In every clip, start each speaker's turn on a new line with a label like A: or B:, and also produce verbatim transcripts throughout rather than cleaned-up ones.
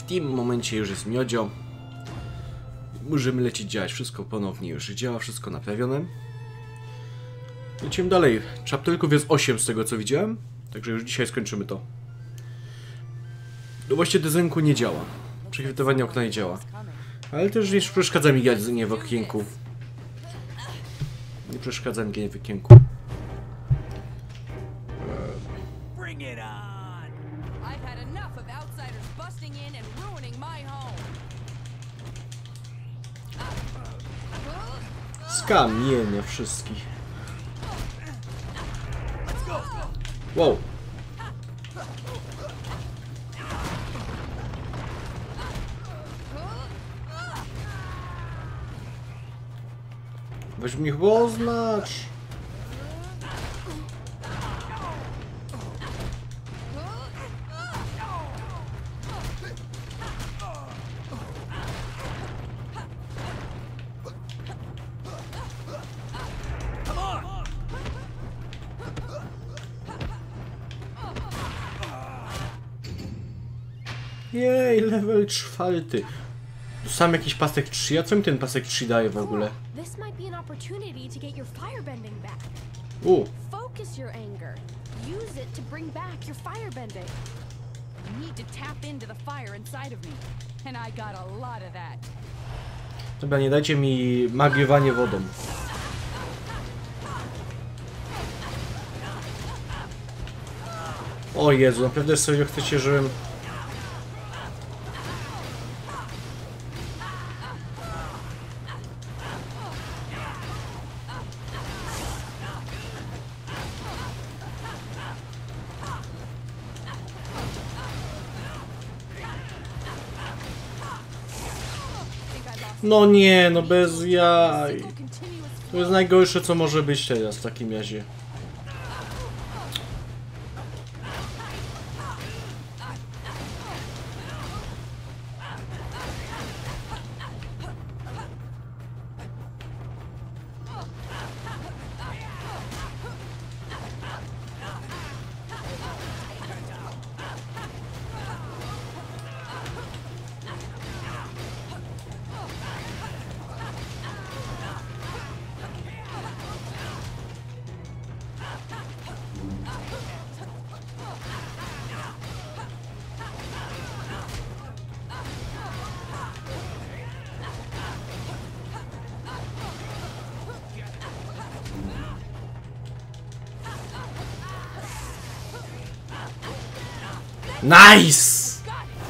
A: tym momencie już jest miodzio. Możemy lecieć działać. Wszystko ponownie już działa, wszystko naprawione. Lecimy dalej. Chapterków jest osiem z tego co widziałem. Także już dzisiaj skończymy to. No właśnie dezynku nie działa. Przechwytywanie okna nie działa. Ale też nie przeszkadza mi nie w okienku. Nie przeszkadza mi w okienku. Skamienia wszystkich. Wow. Weź mnie chyba oznacz. Jej, level czwarty. Sam jakiś pasek trzy. A co mi ten pasek trzy daje w ogóle? U. Dobra, nie dajcie mi magiowanie wodą. O Jezu, naprawdę serio chcecie, żebym... No nie, no bez jaj. To jest najgorsze co może być teraz w takim razie. Nice!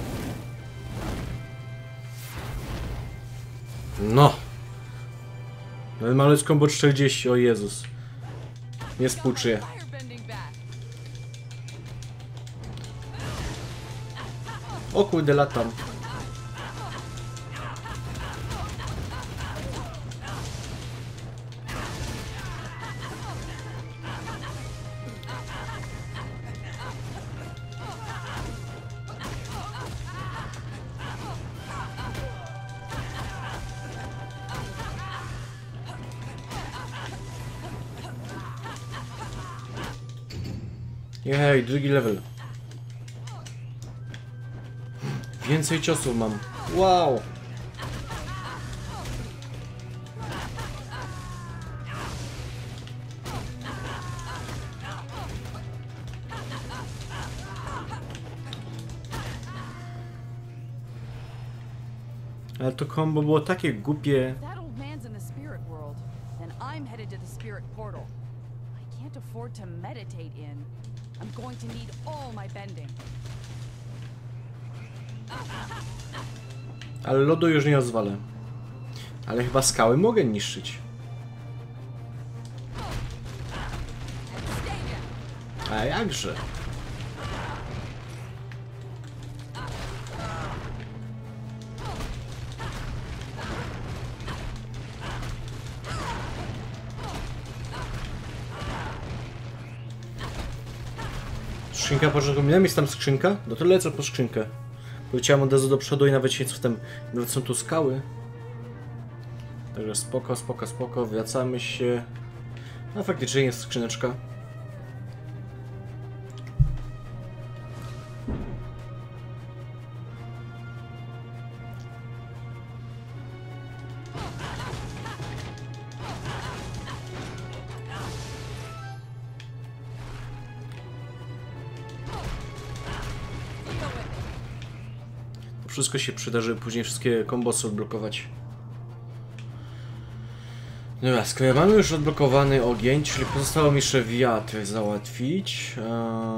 A: No. Malec combo czterdzieści, o Jezus. Nie współczuję. O kurde, latam. Jej, drugi level. Więcej ciosów mam. Wow. Ale to combo było takie głupie. I'm going to need all my bending. Ale lodu już nie rozwalę. Ale chyba skały mogę niszczyć. A jakże? Skrzynka początku, miałem jest tam skrzynka? No to lecę po skrzynkę. Poleciałem od razu do przodu i nawet się co w tym, nawet są tu skały. Także spoko, spoko, spoko, wracamy się. A faktycznie jest skrzyneczka. wszystko się przyda, żeby później wszystkie kombosy odblokować. Dobra, skoro mamy już odblokowany ogień, czyli pozostało mi jeszcze wiatr załatwić. Eee...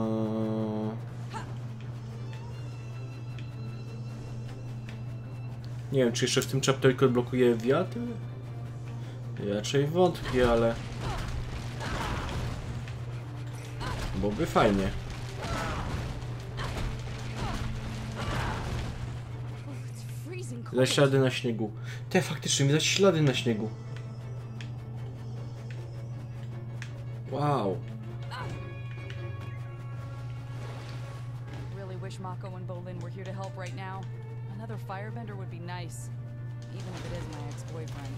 A: Nie wiem, czy jeszcze w tym chapterku odblokuję wiatr? Raczej wątpię, ale... byłoby fajnie. Widać ślady na śniegu. Te, faktycznie, widać ślady na śniegu. Wow.
B: Really wish Mako and Bolin were here to help right now. Another firebender would be nice, even if it is my ex-boyfriend.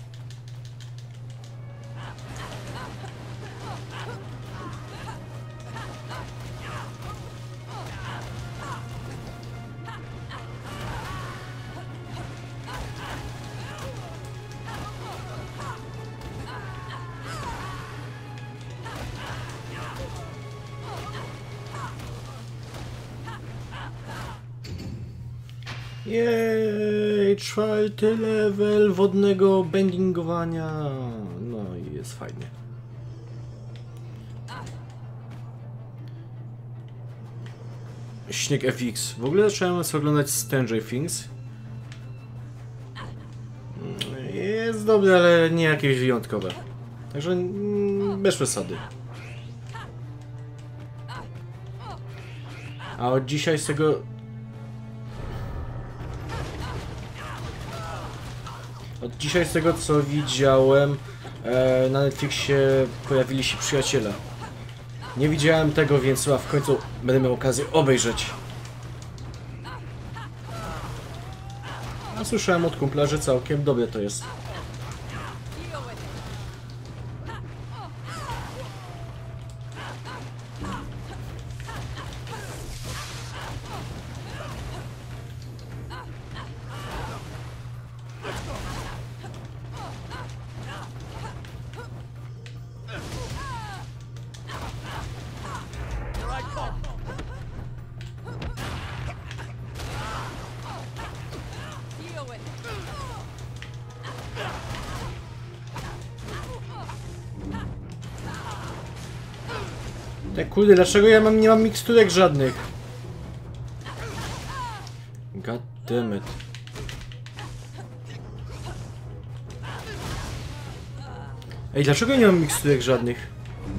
A: Jej, czwarty level wodnego bendingowania. No i jest fajnie. Śnieg F X. W ogóle zacząłem sobie oglądać Stranger Things. Jest dobre, ale nie jakieś wyjątkowe. Także bez przesady. A od dzisiaj z tego... Od dzisiaj z tego co widziałem, e, na Netflixie pojawili się przyjaciele. Nie widziałem tego, więc chyba w końcu będę miał okazję obejrzeć. A słyszałem od kumpla, że całkiem dobre to jest. Tak kurde, dlaczego ja mam, nie mam miksturek żadnych? God damn it. Ej, dlaczego nie mam miksturek żadnych?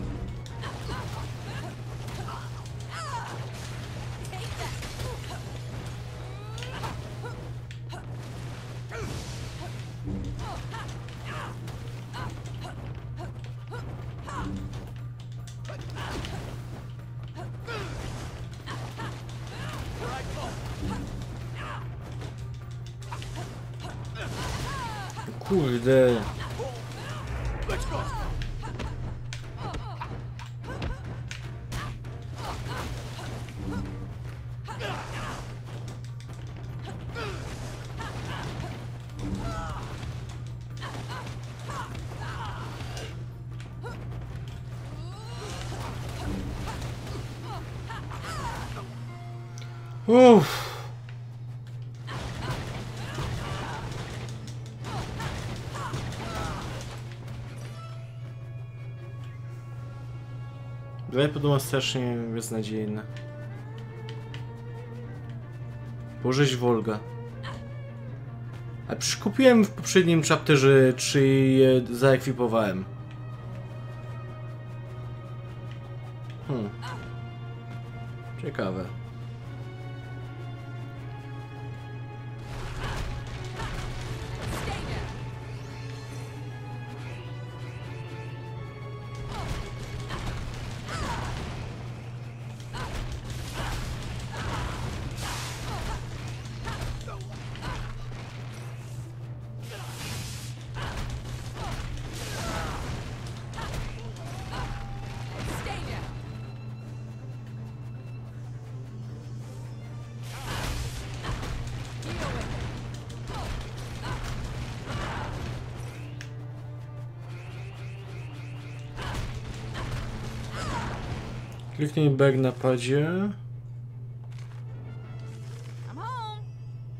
A: Kurde. Uff. Dwa podobno strasznie beznadziejne. Bożeś Wolga. A przykupiłem w poprzednim chapterze, czy je zaekwipowałem. Hmm. Ciekawe. Kliknij back na padzie.
B: I'm home.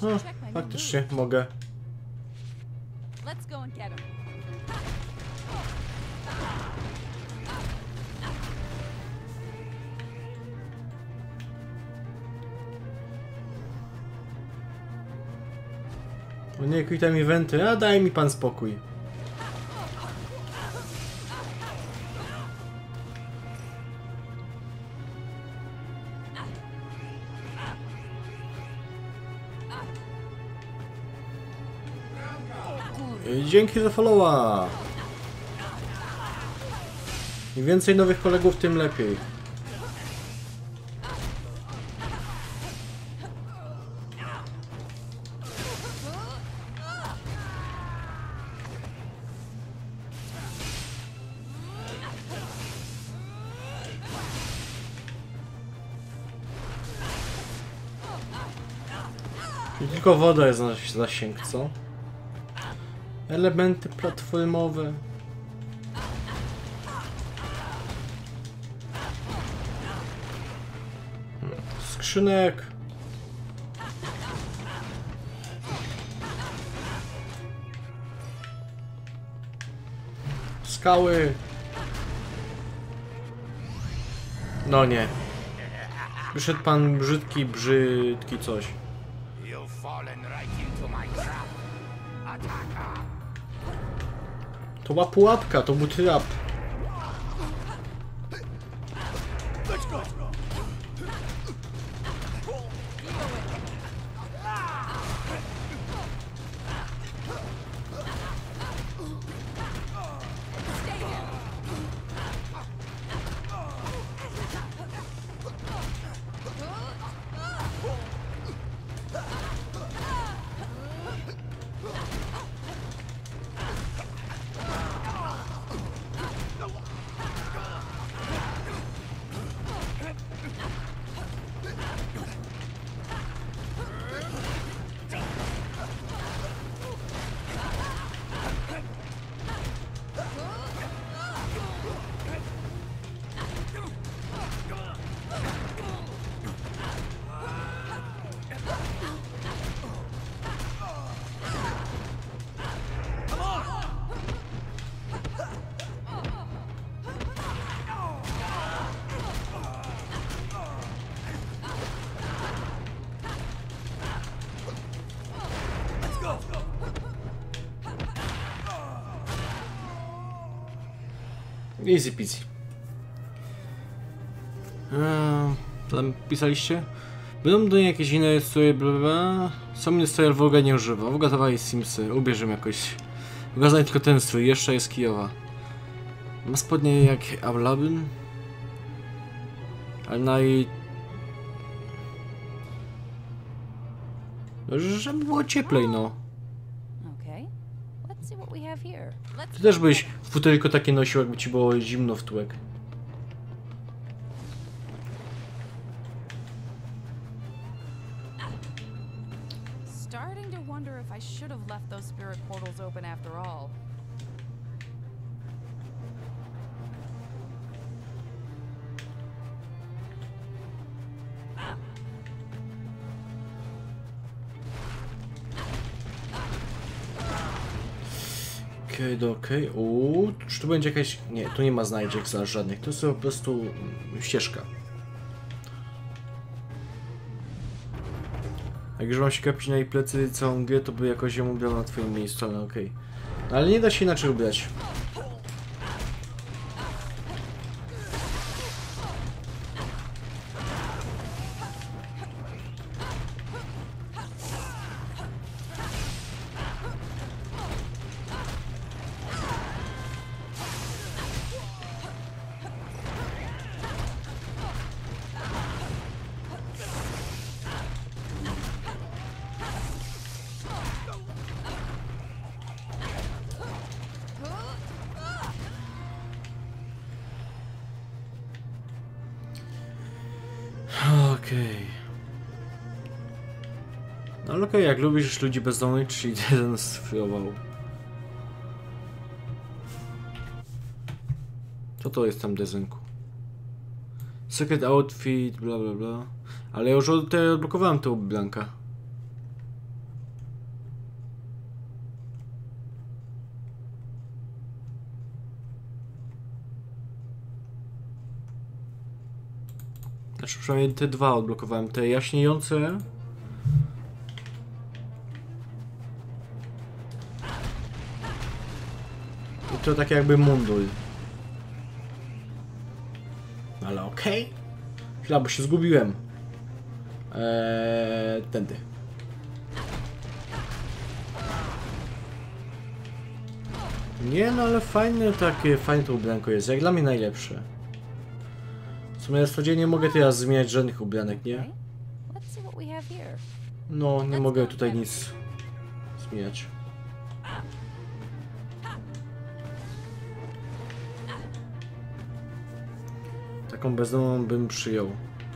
A: No, faktycznie mogę.
B: Let's go and get him.
A: O nie, kwita mi wenty, a daj mi pan spokój. Dzięki za followa. Im więcej nowych kolegów, tym lepiej. I tylko woda jest na zasięg, co? Elementy platformowe. Skrzynek. Skały. No nie. Wyszedł pan brzydki, brzydki coś. To była pułapka, to był trap. Easy peasy. Eee, tam pisaliście? Będą do niej jakieś inne stroje, bla bla. Sam mnie stroje w ogóle nie używa. Ugatowali Simsy, ubierzemy jakoś. Ugasaj tylko ten strój, jeszcze jest Kijowa. Ma spodnie jak Ablabyn. Ale naj... Żeby było cieplej, no. Ty też byś futerko takie nosił, jakby ci było zimno w tyłek.
B: Starting to wonder if I should have left those spirit portals open after all.
A: Okej, okay, okej. Okay. Uuu, czy tu będzie jakaś... Nie, tu nie ma znajdziek za żadnych. To jest po prostu ścieżka. Jak już mam się kapić na jej plecy całą grę, to by jakoś ją ubrał na twoim miejscu, ale okej. Okay. Ale nie da się inaczej ubrać. Okej. No ale okej, okay, jak lubisz ludzi bezdomnych, czyli jeden sfiował. Co to jest tam dezynku? Secret outfit, bla bla bla. Ale ja już od, te, odblokowałem tego Blanka. Znaczy przynajmniej te dwa odblokowałem. Te jaśniejące. I to tak jakby mundur. Ale okej. Okay. Chwila, bo się zgubiłem. Eee, tędy. Nie no, ale fajne takie, fajne to ubranko jest. Jak dla mnie najlepsze. W sumie w zasadzie nie mogę teraz zmieniać żadnych ubranek, nie? No, nie mogę tutaj nic zmieniać. Taką bezdomną bym przyjął.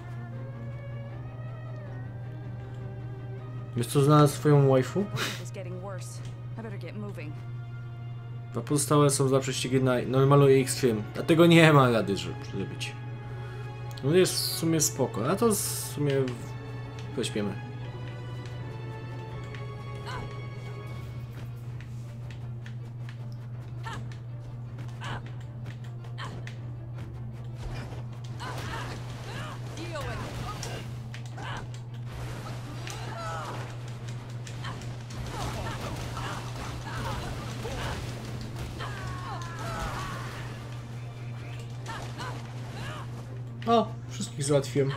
A: Wiesz co, znalazł swoją waifu? Dwa pozostałe są za prześcigi na normalu i Extreme. Dlatego nie ma rady, żeby zrobić. No jest w sumie spoko, a to w sumie weźmiemy. O, wszystkich załatwiłem.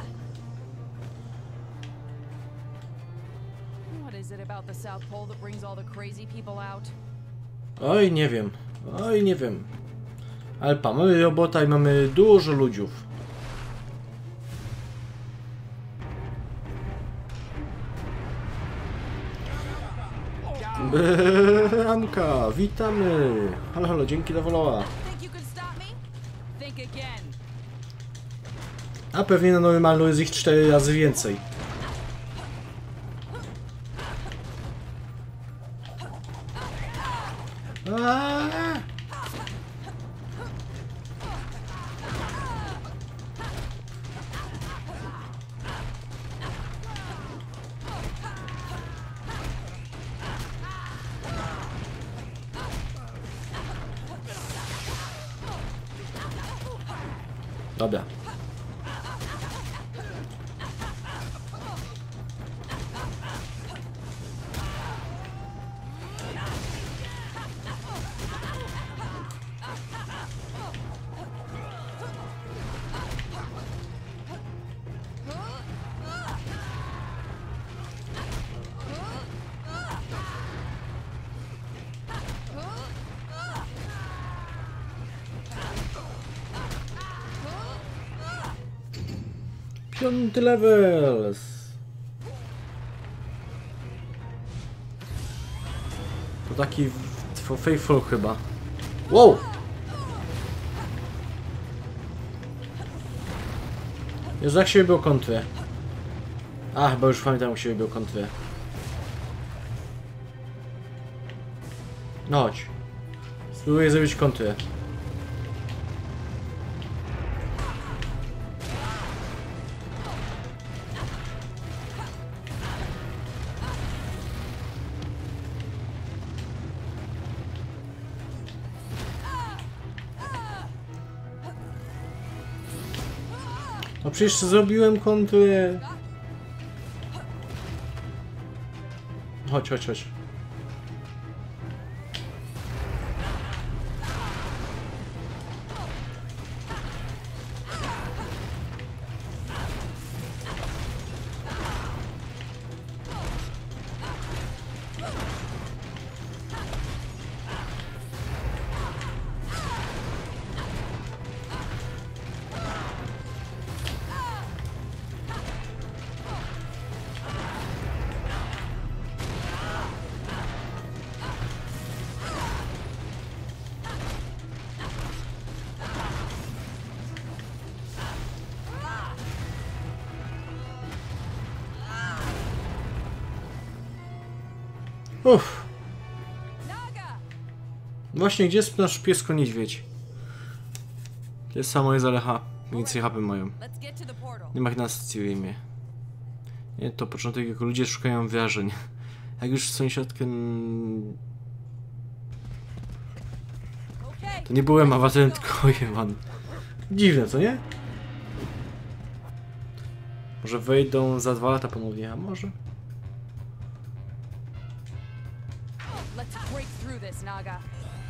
A: Oj, nie wiem. Oj, nie wiem. Ale pa, mamy robota i mamy dużo ludziów. Bramka, witamy. Halo, halo, dzięki za followa. A pewnie na normalu jest ich cztery razy więcej. Aaaa! Dobra. Piąty level. To taki faithful chyba. Wow! Jezu, jak się robiło kontrę? A, chyba już pamiętam, jak się robiło kontrę. No chodź. Spróbuję zrobić kontrę. No przecież zrobiłem kontrę. Chodź, chodź, chodź. Uff. Właśnie, gdzie jest nasz piesko niedźwiedź? To jest samo jest, ale ha. Więcej hapy mają. Nie ma ich na Cywilmie. Nie, to początek, jako ludzie szukają wrażeń. Jak już sąsiadkę... To nie byłem awatarem, tylko Jewan. Dziwne, co nie? Może wejdą za dwa lata ponownie, a może?
B: Let's break through this, Naga.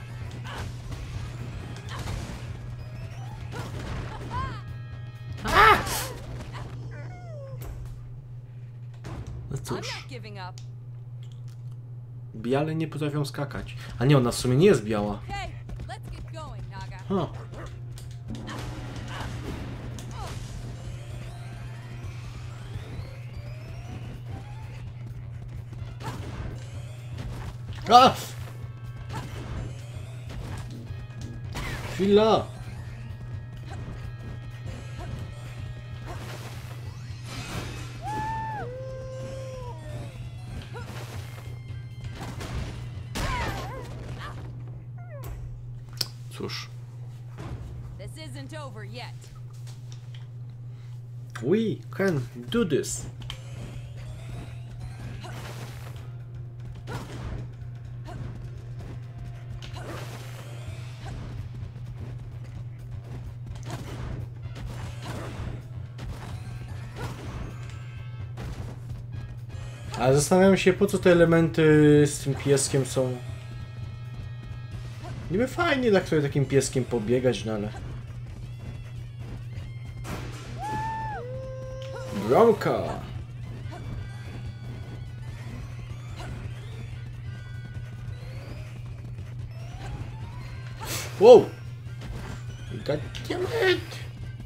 A: No
B: I'm
A: cóż,
B: not giving up.
A: biale nie potrafią skakać. A nie, ona w sumie nie jest biała.
B: Okay, let's get going, Naga.
A: Ha. A! Chwila! Cóż.
B: This isn't over yet.
A: We can do this. Ale zastanawiam się, po co te elementy z tym pieskiem są. Niby fajnie tak sobie takim pieskiem pobiegać, no ale... Bramka! Wow! Goddammit!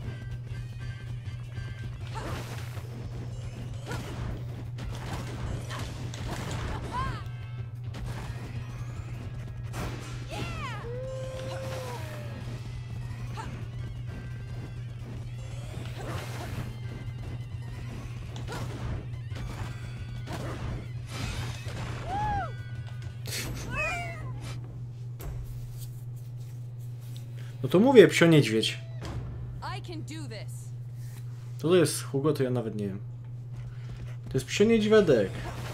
A: No to mówię, psio niedźwiedź.
B: I can do this.
A: Co to jest Hugo, to ja nawet nie wiem. To jest psio niedźwiadek.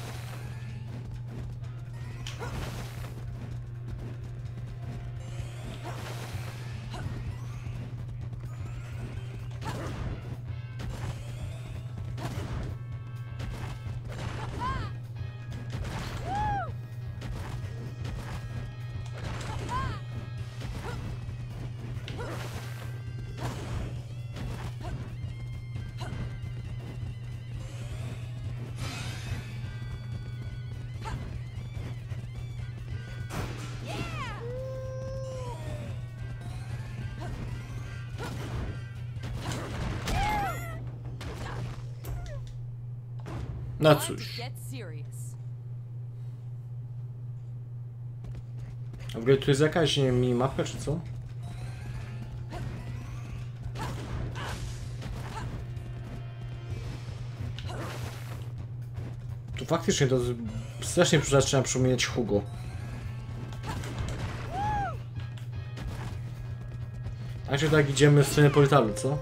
A: No
B: Time to
A: cóż.
B: get serious.
A: A w ogóle tu jest jakaś, nie wiem, minimapka czy co? Tu faktycznie to z- strasznie zaczyna przypominać Hugo. A czy tak idziemy w stronę portalu, co?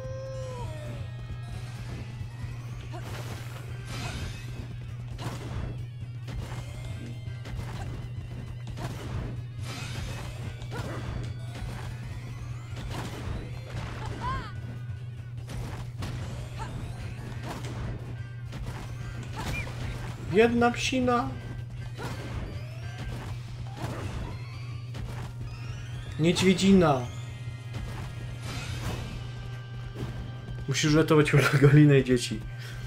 A: Jedna psina. Niedźwiedzina. Musisz ratować Galinę i dzieci.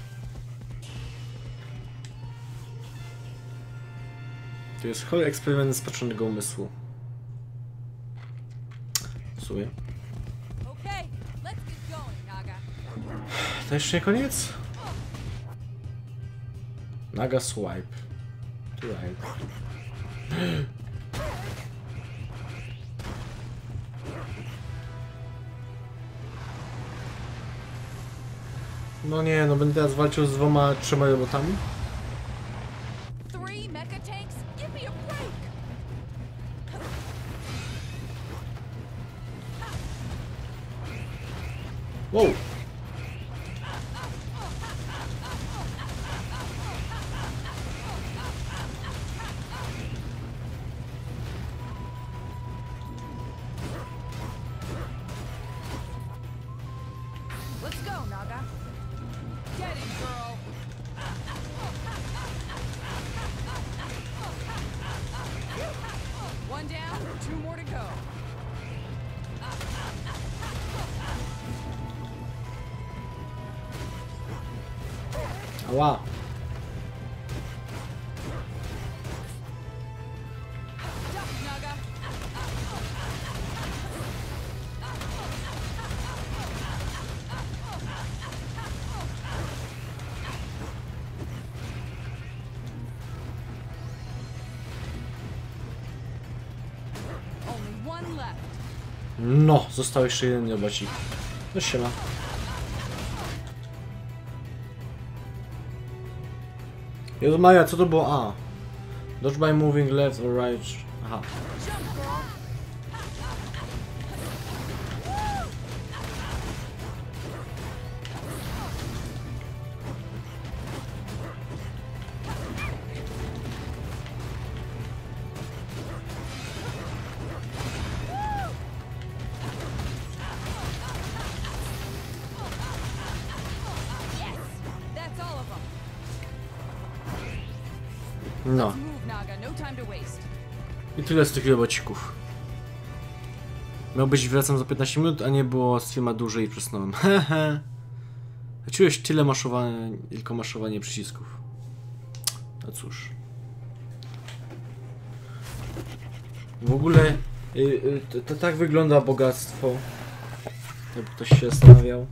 A: To jest chory eksperyment spaczonego umysłu. W sumie.
B: Okay, let's get going, Naga.
A: To jeszcze nie koniec? Naga swipe. To right. No nie, no będę teraz walczył z dwoma, trzema robotami.
B: Three mecha tanks? Give me a break.
A: Wow!
B: Let's go, Naga. Getting Two more to go.
A: Ała.
B: Duck, Naga. Only one left.
A: No, został jeszcze jeden robocik. No siema. Jezu Maja, co to było? A. Dodge by moving left or right. Aha.
B: Jump, girl. That's all of them.
A: No.
B: Move, Naga. No time to waste.
A: I tyle z tych robocików. Miał być wracam za piętnaście minut, a nie było streama dłużej i przesnąłem. Hehe. Czułeś tyle maszowanie, tylko maszowanie przycisków. No cóż. W ogóle y, y, to, to tak wygląda bogactwo. Jakby ktoś się zastanawiał.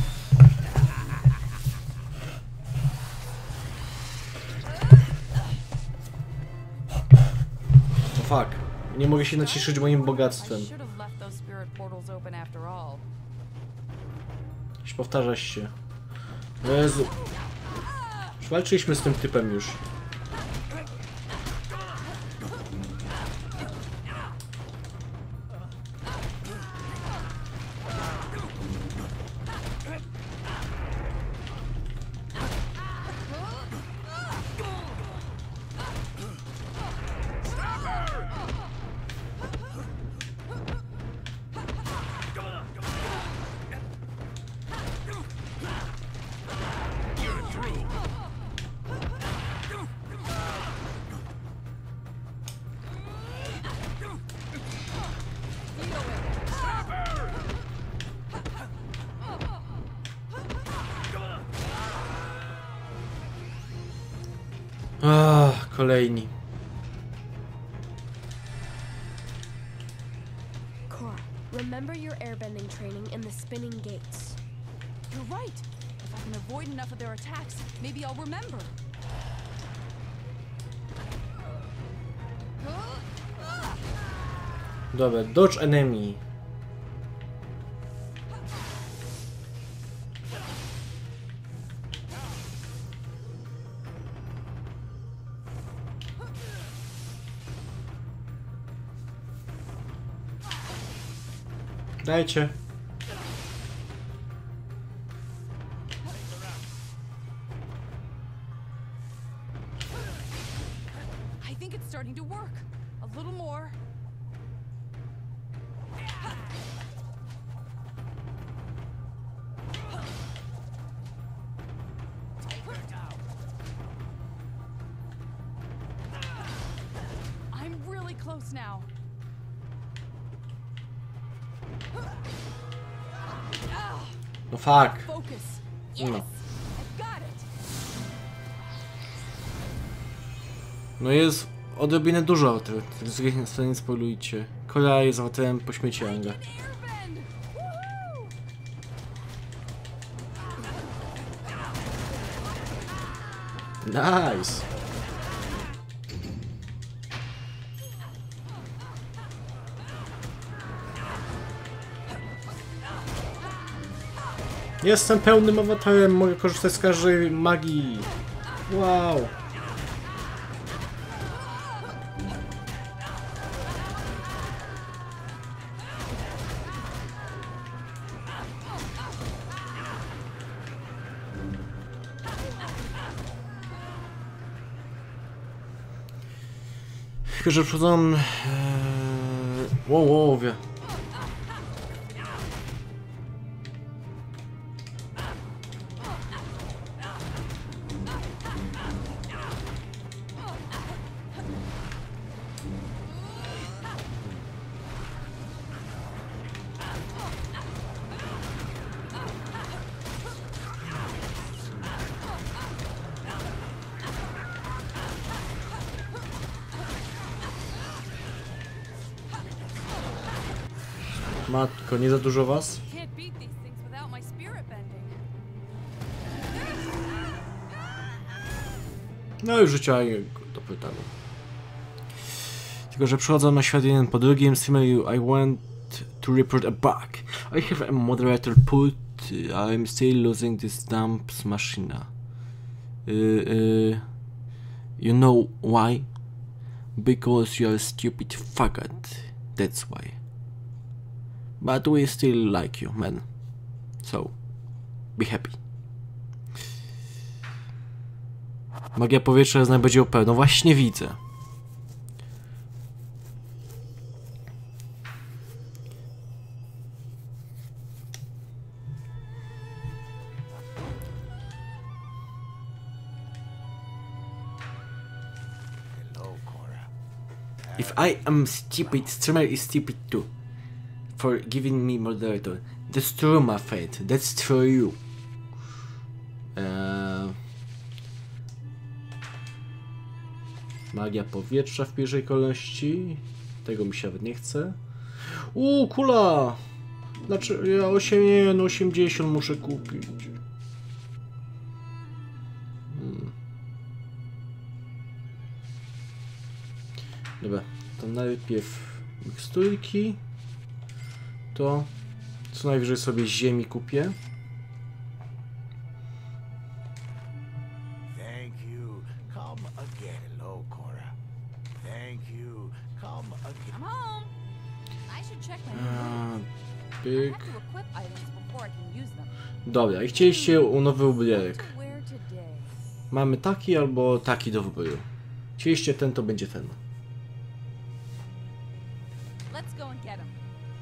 A: No fuck. Nie mogę się nacieszyć moim bogactwem.
B: I should have left those spirit portals open after all.
A: Już powtarzasz się. Jezu. Już walczyliśmy z tym typem już. Ah, kolejni.
C: Cora, remember your airbending training in the spinning gates.
B: You're right. If I can avoid enough of their attacks, maybe I'll remember.
A: Dobra, dodge enemy. Dajcie.
B: I think it's starting to work. A little more. I'm really close now.
A: No fuck.
B: Focus. Yes.
A: No.
B: I got it.
A: No jest odrobinę dużo, to z drugiej strony nie spoilujcie. Kola jest awatarem po śmieci Anga.
B: Airbend. Woohoo!
A: Nice. Jestem pełnym awatarem, mogę korzystać z każdej magii. Wow. Tylko, że przychodzą... Ee... Wow, wow, wie. Matko, nie za dużo was?
B: Can't beat these things without my spirit bending.
A: No już życia do pytania. Tylko, że przychodzą na świat jeden po drugim. Streamer, I want to report a bug. I have a moderator put. I'm still losing this dumps machine. Uh, uh, you know why? Because you're a stupid faggot. That's why. But we still like you, man. So, be happy. Magia powietrza jest najbardziej O P. No właśnie widzę. If I am stupid, streamer is stupid too. For giving me moderator. That's true, my friend. That's true. Eee... Magia powietrza w pierwszej kolejności. Tego mi się nawet nie chce. Uuu, kula! Znaczy, ja osiem, nie, no osiemdziesiąt muszę kupić. Hmm. Dobra, to najpierw miksturki. To co najwyżej sobie z ziemi kupię.
D: Thank you. Come again. Hello, Cora. Thank you. Come again.
B: I'm home. I should check my
A: A,
B: I
A: pyk.
B: have to equip items before I can use them.
A: Dobra, i chcieliście u nowy
B: What
A: ubierek.
B: to wear today?
A: Mamy taki albo taki do wyboru. Chcieliście ten, to będzie ten.
B: Let's go and get him.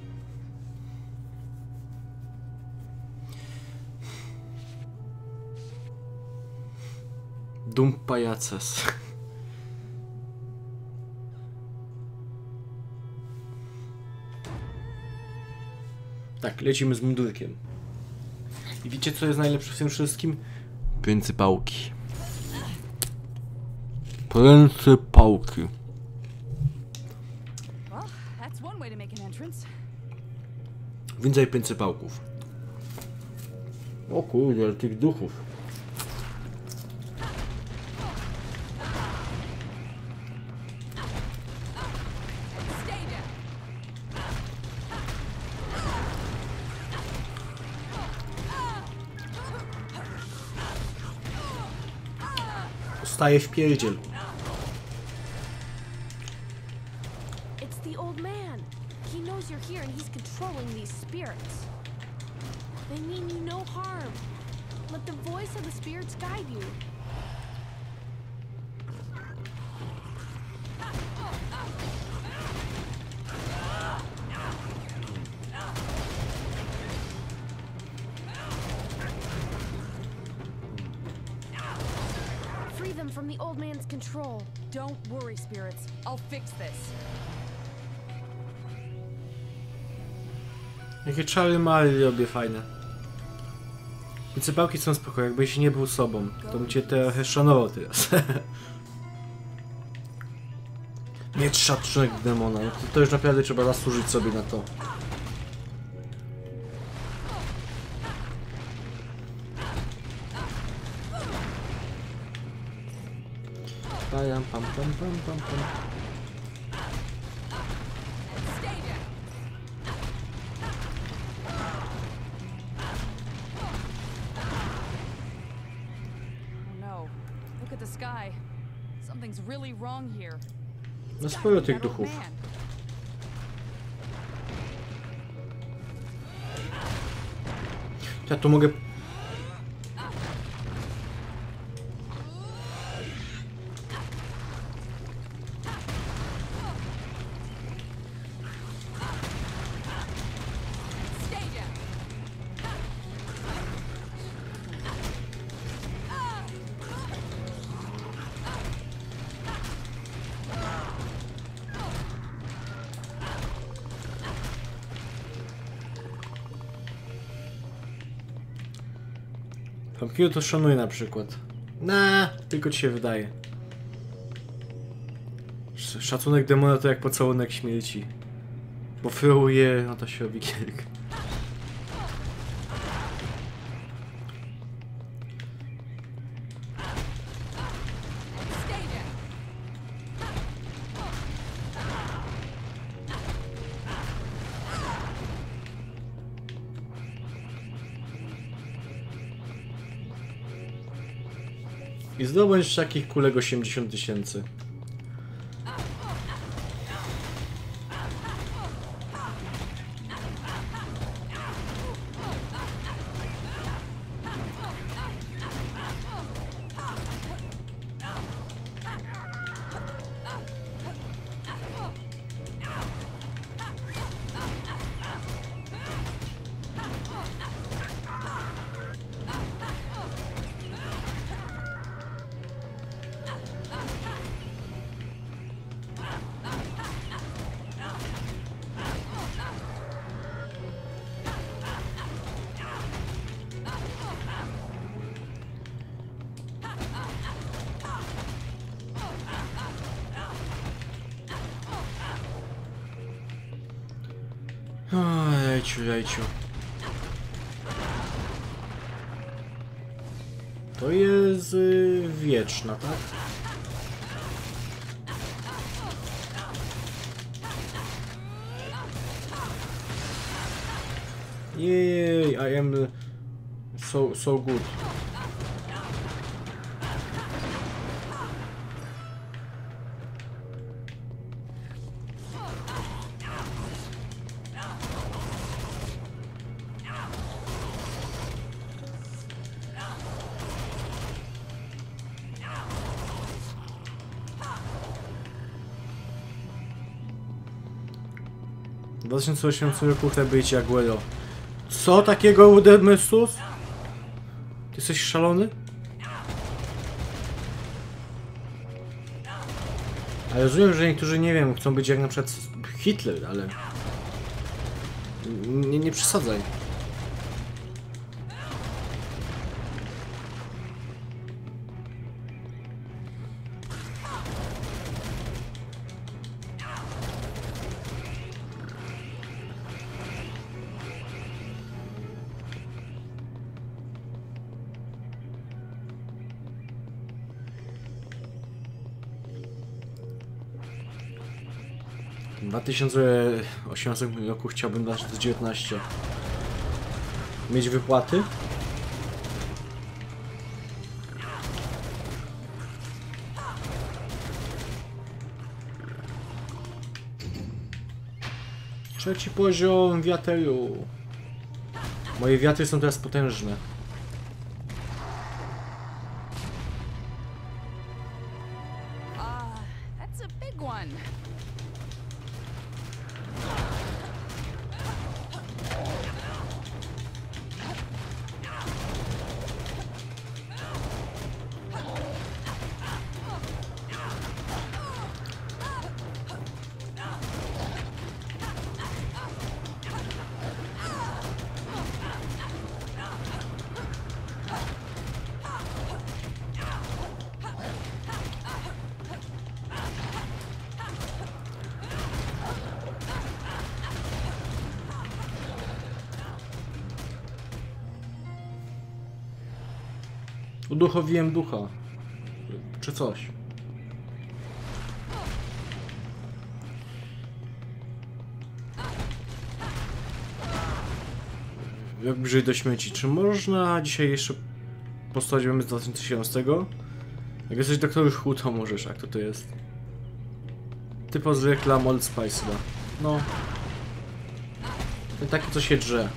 A: Dum pajaces. Tak, lecimy z mundurkiem. I wiecie, co jest najlepsze w tym wszystkim? Pryncypałki. Pryncypałki.
B: Well, that's one way to make an entrance.
A: Więcej pryncypałków. O kurde, ale tych duchów.
B: Stay down.
A: Staje w pierdziel.
C: It's the old man. He knows you're here and he's controlling these spirits. They mean you no harm. Let the voice of the spirits guide you. Free them from the old man's control.
B: Don't worry, spirits. I'll fix this.
A: Jakie czary mary robię fajne. Pryncypałki są spoko, jakbyś nie był sobą. To bym cię trochę szanował teraz. Mieć szacunek demona. No to, to już naprawdę trzeba zasłużyć sobie na to. Pam, pam, pam, pam, pam, pam.
B: Stay down. Oh no. Look at the sky. Something's really wrong here.
A: No
B: It's
A: sporo
B: gotta be
A: tych
B: that old
A: duchów.
B: man.
A: Ja tu mogę...
B: Stay down.
A: Pumpkinu to szanuję na przykład. Nah, tylko ci się wydaje. Sz- Szacunek demona to jak pocałunek śmierci. pofyłuje, no to się robi kilk. I zdobądź takich kulek osiemdziesiąt tysięcy. O, lejciu, lejciu. To jest y, wieczna, tak? Jej, I am so so good. W dwa tysiące osiemnastym roku chce być Aguero. Co takiego Udemystus? Ty jesteś szalony? Ale rozumiem, że niektórzy, nie wiem, chcą być jak na przykład Hitler, ale... Nie, nie przesadzaj. W dwa tysiące osiemnastym roku chciałbym dać do dziewiętnaście. Mieć wypłaty. Trzeci poziom wiatru. Moje wiatry są teraz potężne.
B: Ah, that's a big one.
A: Uduchowiłem ducha. Czy coś. Jak bliżej do śmieci. Czy można dzisiaj jeszcze postawić z dwa tysiące siedemnastego? Jak jesteś doktor Hu, to możesz. Jak to to jest? Typo z reklam Old Spice chyba. No. Ten taki, co się drze.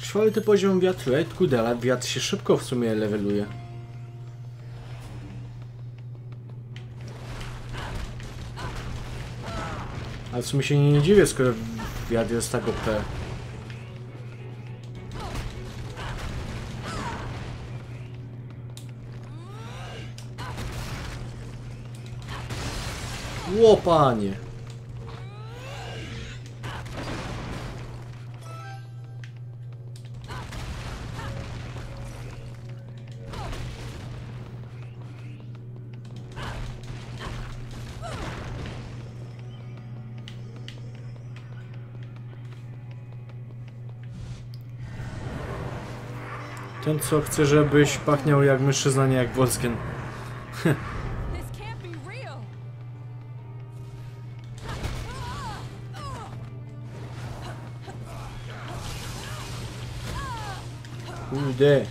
A: Czwarty poziom wiatru, ej kurde, ale wiatr się szybko w sumie leveluje. Ale w sumie się nie dziwię, skoro wiatr jest tak O P. Łopanie. Ten co chce, żebyś pachniał jak mężczyzna, nie jak Wolsken.
B: This can't be real.
A: Kurde.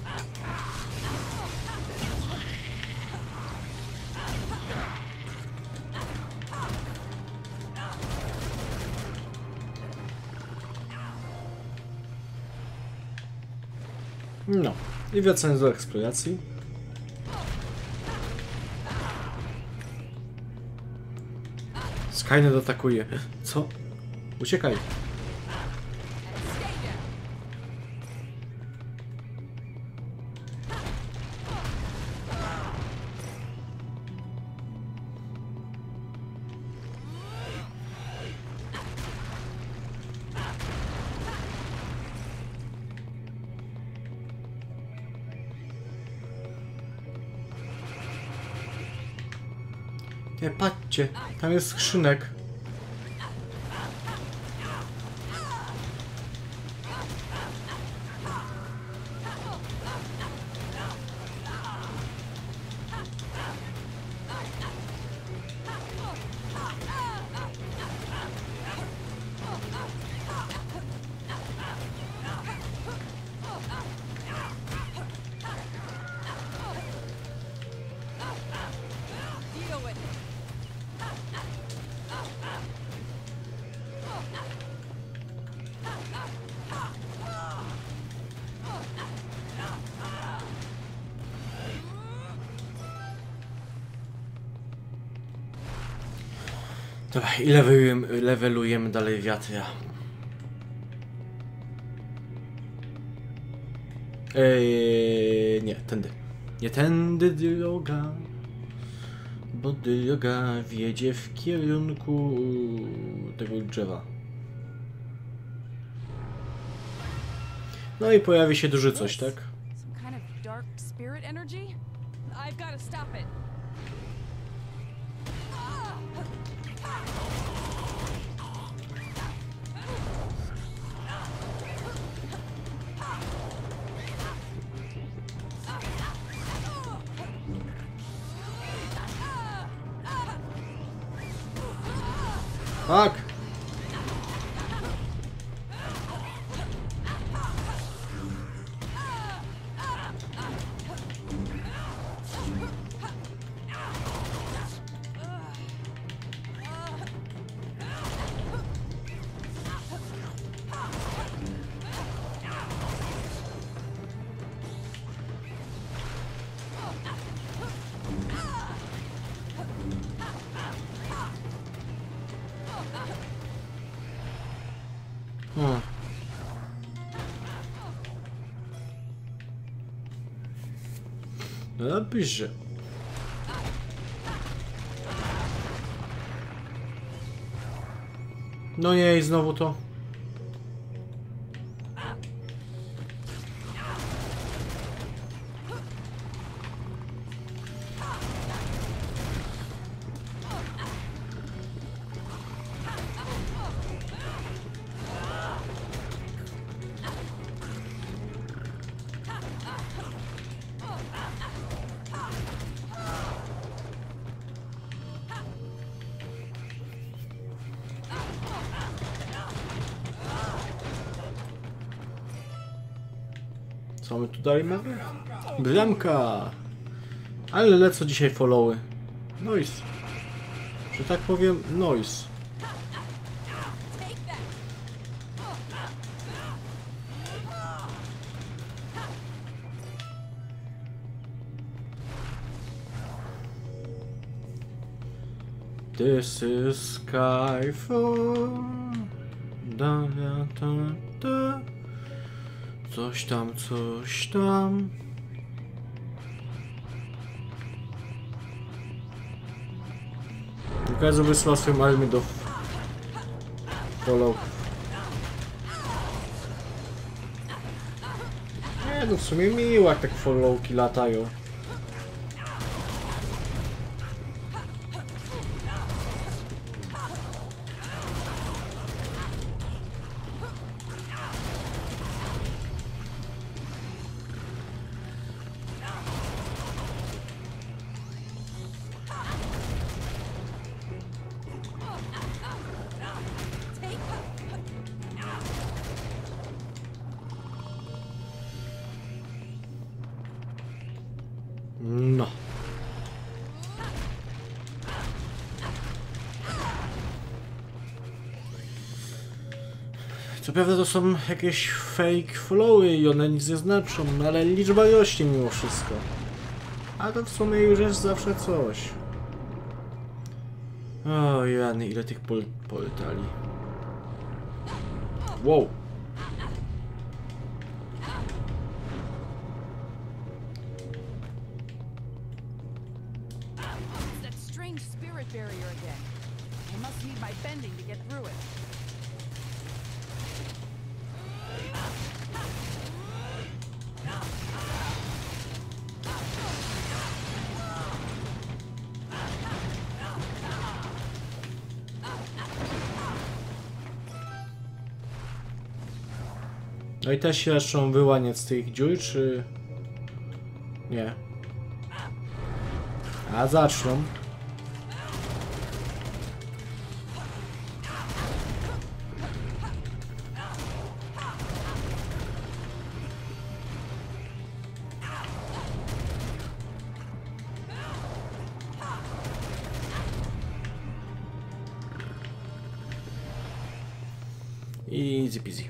A: No. I wracając do eksploracji. Skynet atakuje. Co? Uciekaj. Nie, patrzcie, tam jest skrzynek.
B: Deal with it.
A: Dobra, i levelujemy, levelujemy dalej wiatra. Eee, nie, tędy. Nie tędy droga, bo droga wiedzie w kierunku tego drzewa. No i pojawi się duży coś, tak?
B: Some kind of dark spirit energy? I've got to stop it.
A: Tak! Hmm. No dobrze. No nie, i znowu to. Co my tu dalej mamy? Bramka! Ale lecą dzisiaj followy. Noise. Że tak powiem, noise. This is Skyfall. Da, da, da, da. Coś tam, coś tam. Każdy wysłał swoją armię do Fallout. Nie no, w sumie miło, jak tak Fallouki latają. No. Co prawda to są jakieś fake followy i one nic nie znaczą, ale liczba rośnie mimo wszystko. A to w sumie już jest zawsze coś. O Jany, ile tych pol portali. Wow.
B: Barrier again. I must need my bending to get through it.
A: No i też się zaczną wyłaniać z tych dziur, czy... Nie. A zaczną. Easy peasy.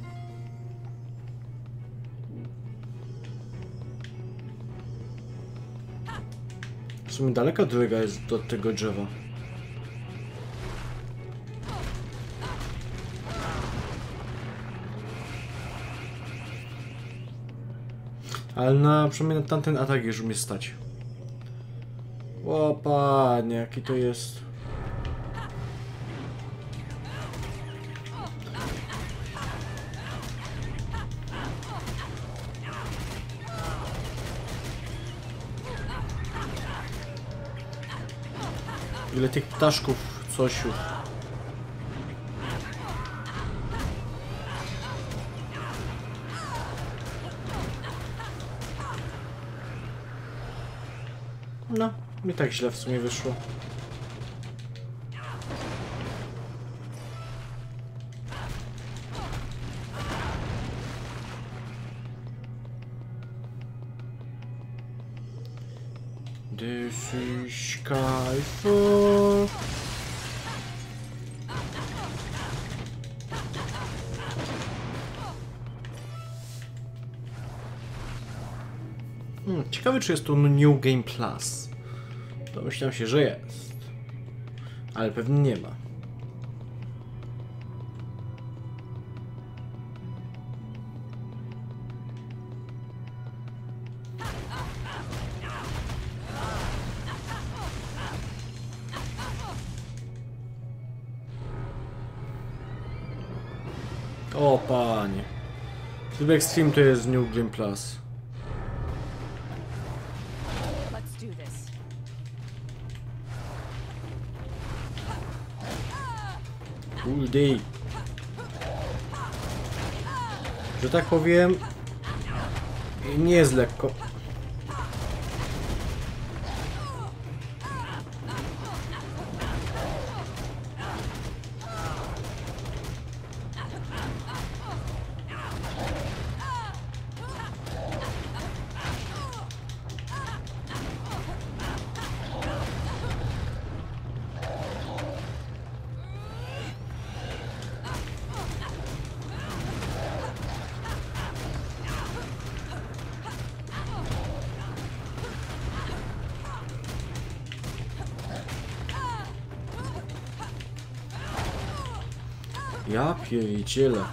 A: W sumie daleka droga jest do tego drzewa. Ale na przynajmniej na tamten atak już mnie stać. O panie, jaki to jest. Ile tych ptaszków, cosiu. No, mi tak źle w sumie wyszło. This is Skyfall. Hmm, ciekawe, czy jest to New Game Plus. Domyślam się, że jest. Ale pewnie nie ma. O panie. Tryb Extreme to jest New Game Plus.
B: Let's do this.
A: Cool day. Że tak powiem, nie jest lekko. Ja pierdzielę.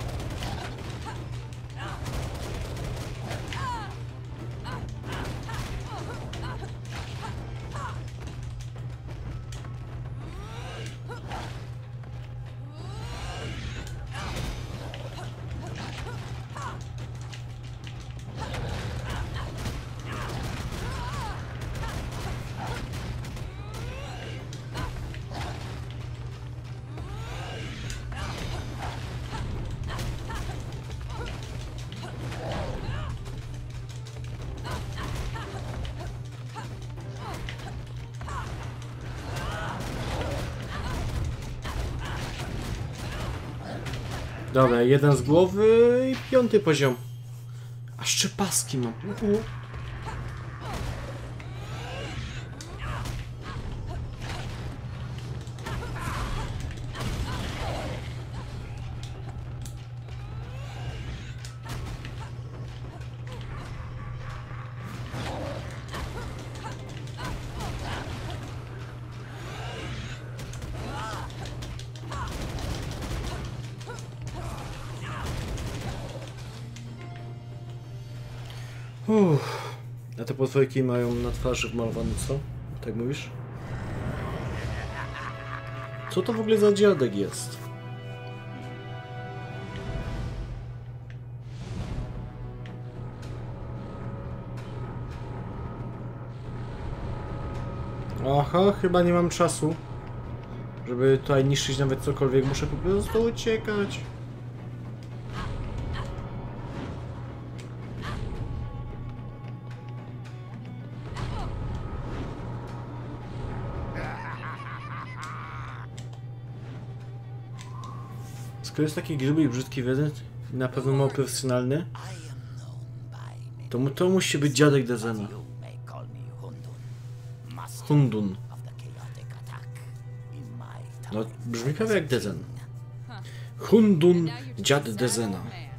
A: Dobra, jeden z głowy i piąty poziom. A szczepaski mam. Uhu. Uff. A te potworki mają na twarzy wmalowane co? Tak mówisz? Co to w ogóle za dziadek jest? Aha, chyba nie mam czasu, żeby tutaj niszczyć nawet cokolwiek. Muszę po prostu uciekać. Skoro jest taki gruby i brzydki wiedzy, na pewno mało profesjonalny, to, mu, to musi być dziadek Dezena. Hundun. No, brzmi prawie jak Dezen. Hundun, dziad Dezena.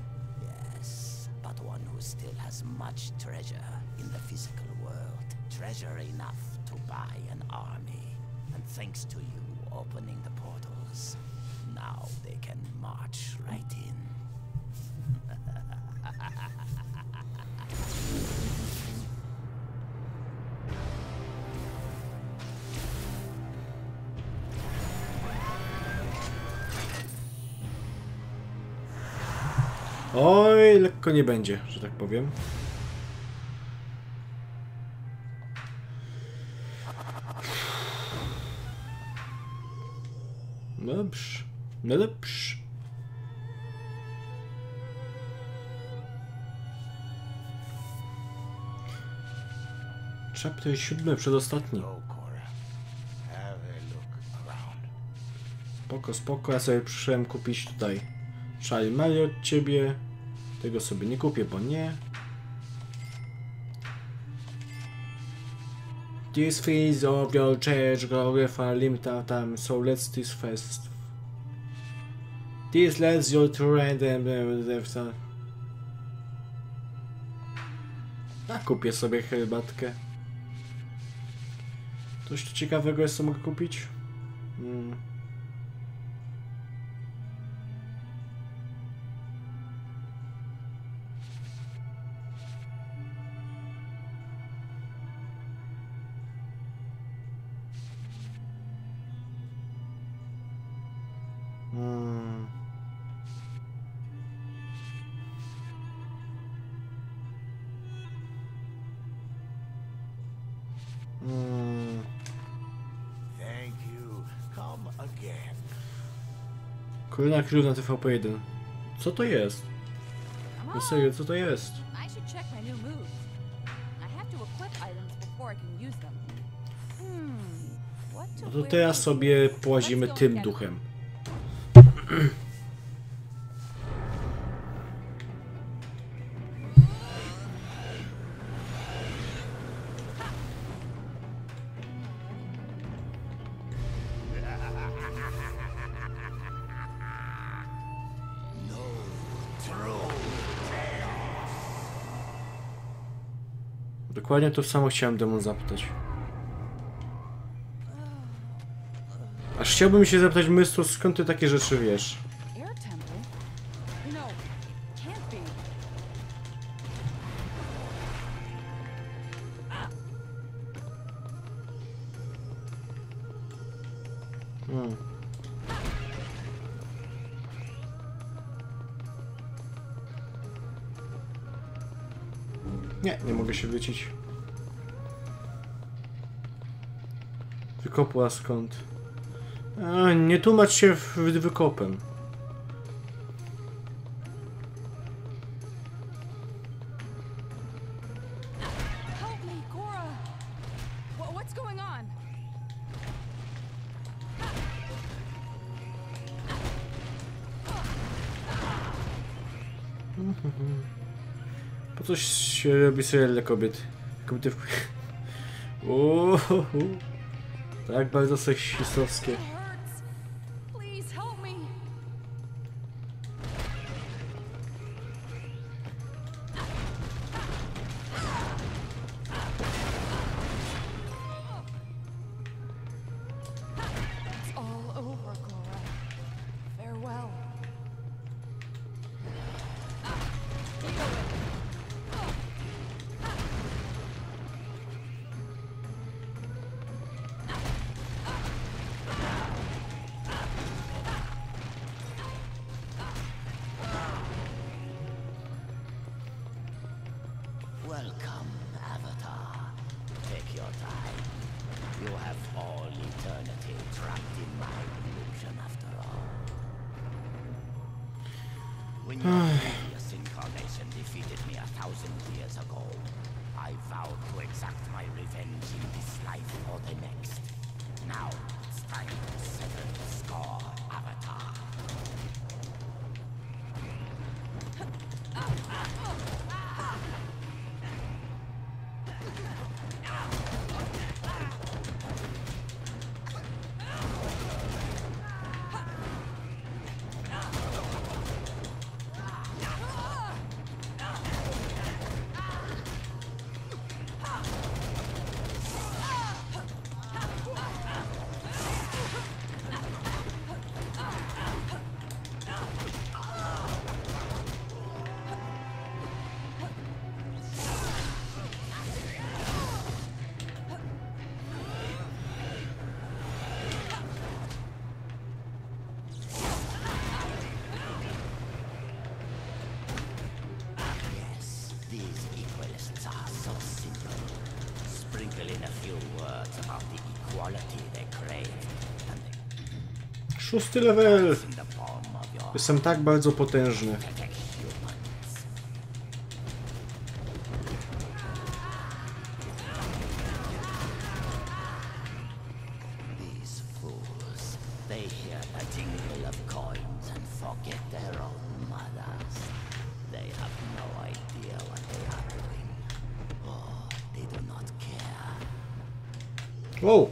D: Now they can march right in.
A: Oj, lekko nie będzie, że tak powiem. No dobrze, no dobrze. Chapter siódmy, przedostatni. Spoko, spoko, ja sobie przyszedłem kupić tutaj Charlie Mary od ciebie. Tego sobie nie kupię, bo nie. This phase of your church glorify limited time, so let's this fest. This lets your terrain and a kupię sobie herbatkę. Coś tu ciekawego jest, co mogę kupić? Hmm. Hmm. Hmm.
D: Thank you. Come again.
A: Kolejna król na T V P jeden. Co to jest? No serio, co to jest?
B: I should check my new moves. I have to equip items before I can use them. Hmm. What to
A: No to
B: wear
A: teraz
B: to-
A: sobie połazimy
B: Let's go
A: tym
B: get it.
A: duchem. Dokładnie to samo chciałem Demon zapytać. Aż chciałbym się zapytać, Mystru, skąd ty takie rzeczy wiesz? Hmm. Nie, nie mogę się wycić. Wykopła skąd? A, nie tłumacz się w wykopem.
B: Help me, Cora! Wha- What's going on?
A: Po coś się robi serial dla kobiet. Kobiety w... Uuu, tak bardzo seksistowskie.
B: It hurts. Please help me. It's all over, Cora. Farewell.
D: Welcome, Avatar. Take your time. You have all eternity trapped in my illusion after all. When your previous incarnation defeated me a thousand years ago, I vowed to exact my revenge in this life or the next. Now it's time to settle the score, Avatar. These equalists are so simple. Sprinkle in a few words about the equality they crave, and they
A: Szósty level!
D: in the palm of your
A: Jestem tak bardzo potężny.
D: pathetic humans. These fools, they hear the jingle of coins and forget their own mothers. They have no idea what they are doing. Oh, they do not care.
A: Wow!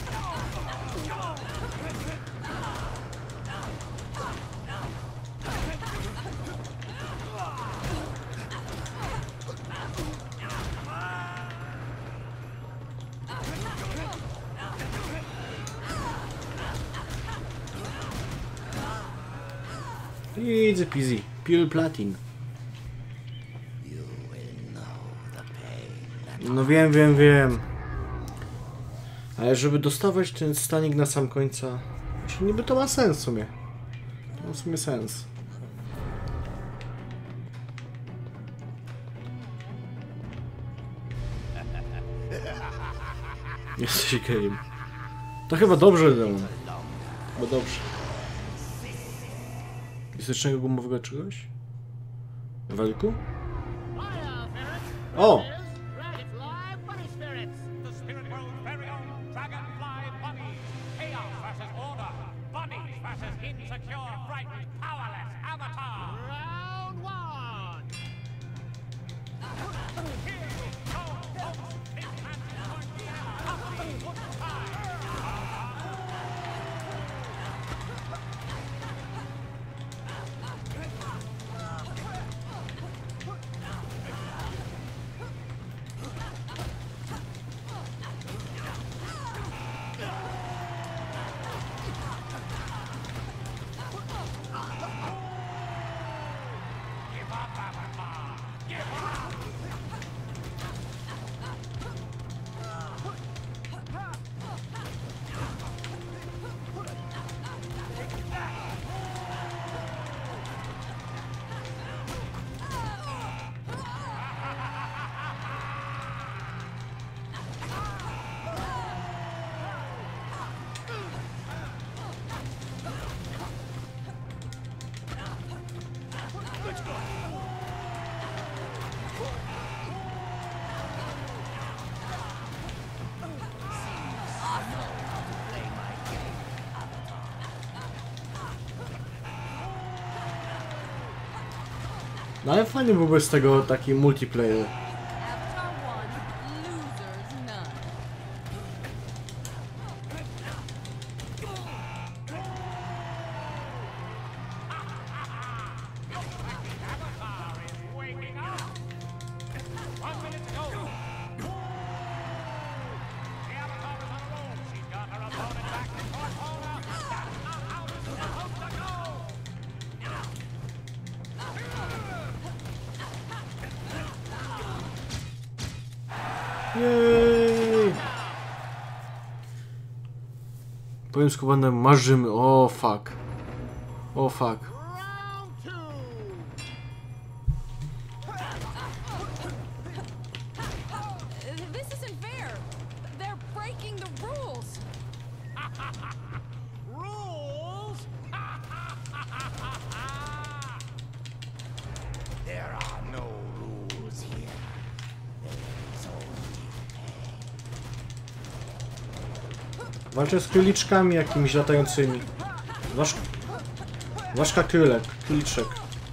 A: Easy peasy. Pure platin.
D: You will know the pain that
A: No wiem, wiem, wiem. Ale żeby dostawać ten stanik na sam końca, znaczy niby to ma sens w sumie. To ma w sumie sens. Jesteś gejem. To chyba dobrze, Demon. Bo dobrze. Jest jeszcze czego gumowego czegoś? Walku? O!
E: Dragonfly bunny spirits! The spirit world's very own Dragonfly bunnies! Chaos versus order! Bunnies versus insecure, frightened, powerless Avatar! Round one! Here we go, folks! This man's going to be a puppy good time!
A: No ale fajnie byłby z tego taki multiplayer.
B: Avatar one, losers none.
E: Avatar is waking up. One minute to go. The Avatar is on a roll. She's got her opponent back in fourth corner. Now how does the Hulk go?
A: Jej! Powiem skubane, marzymy. O fuck. O fuck.
E: Round two.
B: This isn't fair. They're breaking the rules.
E: Rules?
D: There are no rules here. There is only
A: Walczę z króliczkami jakimiś latającymi. Wasz... Waszka krylek, króliczek.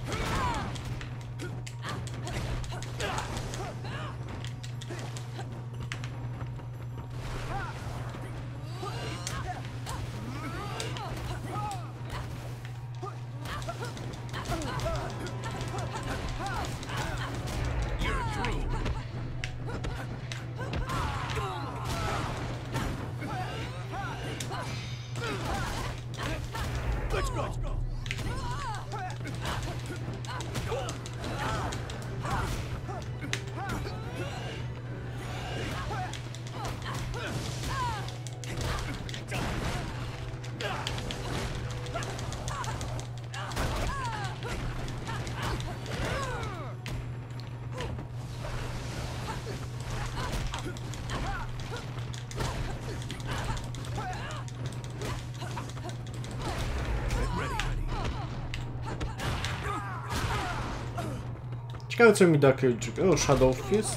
A: Ciekawe co mi da króliczek. O, Shadow jest.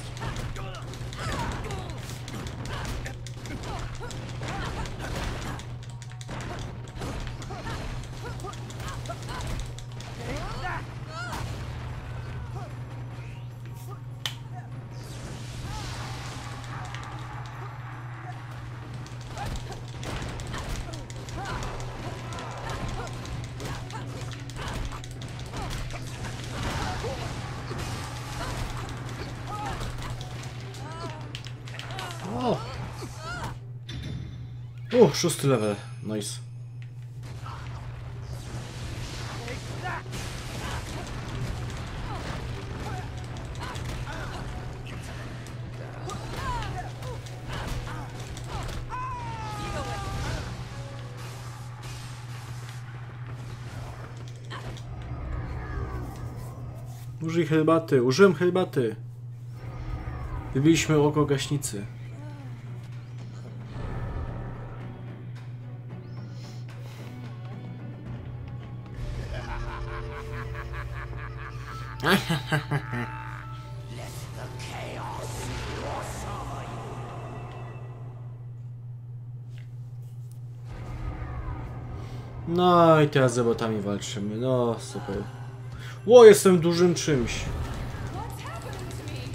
A: O! O, szósty level. Nice. Użyj herbaty. Użyłem herbaty. Wybiliśmy oko gaśnicy. No i teraz z robotami walczymy. No super. Ło, jestem dużym czymś.
B: What's happening to me?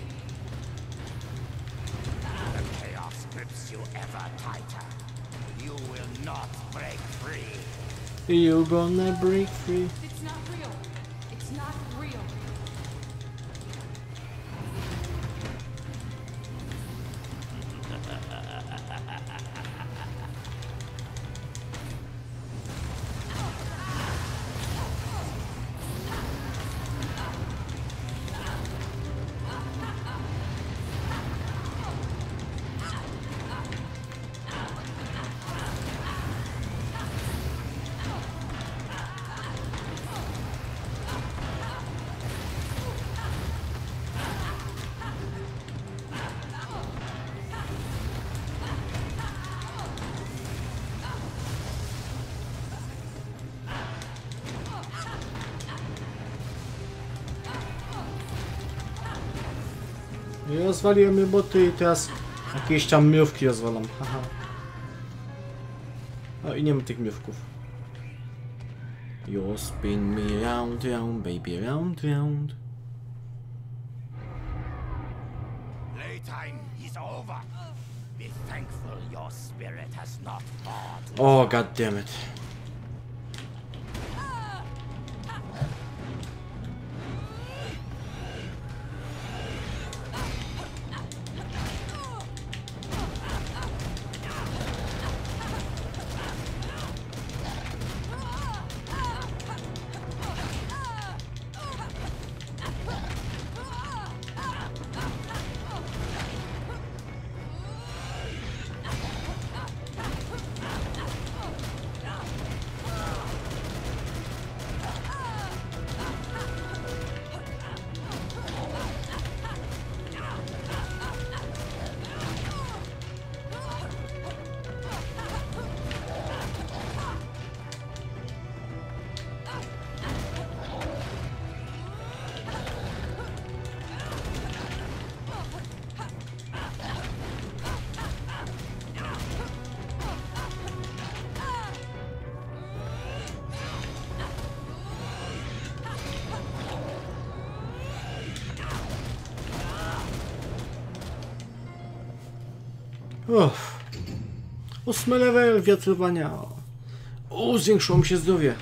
D: the chaos grips you ever tighter. You will not break free.
A: You gonna break free.
B: It's not real. It's not real.
A: I rozwaliłem roboty i teraz jakieś tam miówki rozwalam. Haha. O, i nie ma tych miówków. You spin me round, round, baby, round, round.
D: playtime is over. Be thankful your spirit has not fought.
A: O, god damn it. Uff. Ósmy level wiatrowania. O, zwiększyło mi się zdrowie.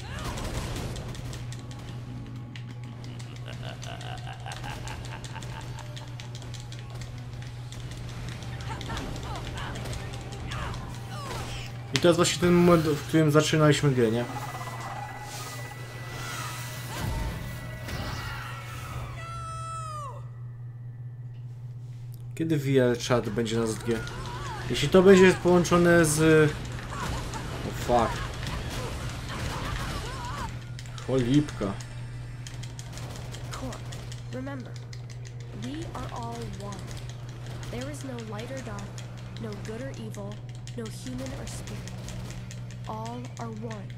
A: I to jest właśnie ten moment, w którym zaczynaliśmy grę, nie? Kiedy V R Chat będzie na Z G? Jeśli to będzie połączone z... O fuck. Cholipka.
C: Cora, remember, we are all one. There is no light or dark, no good or evil, no human or spirit. All are one.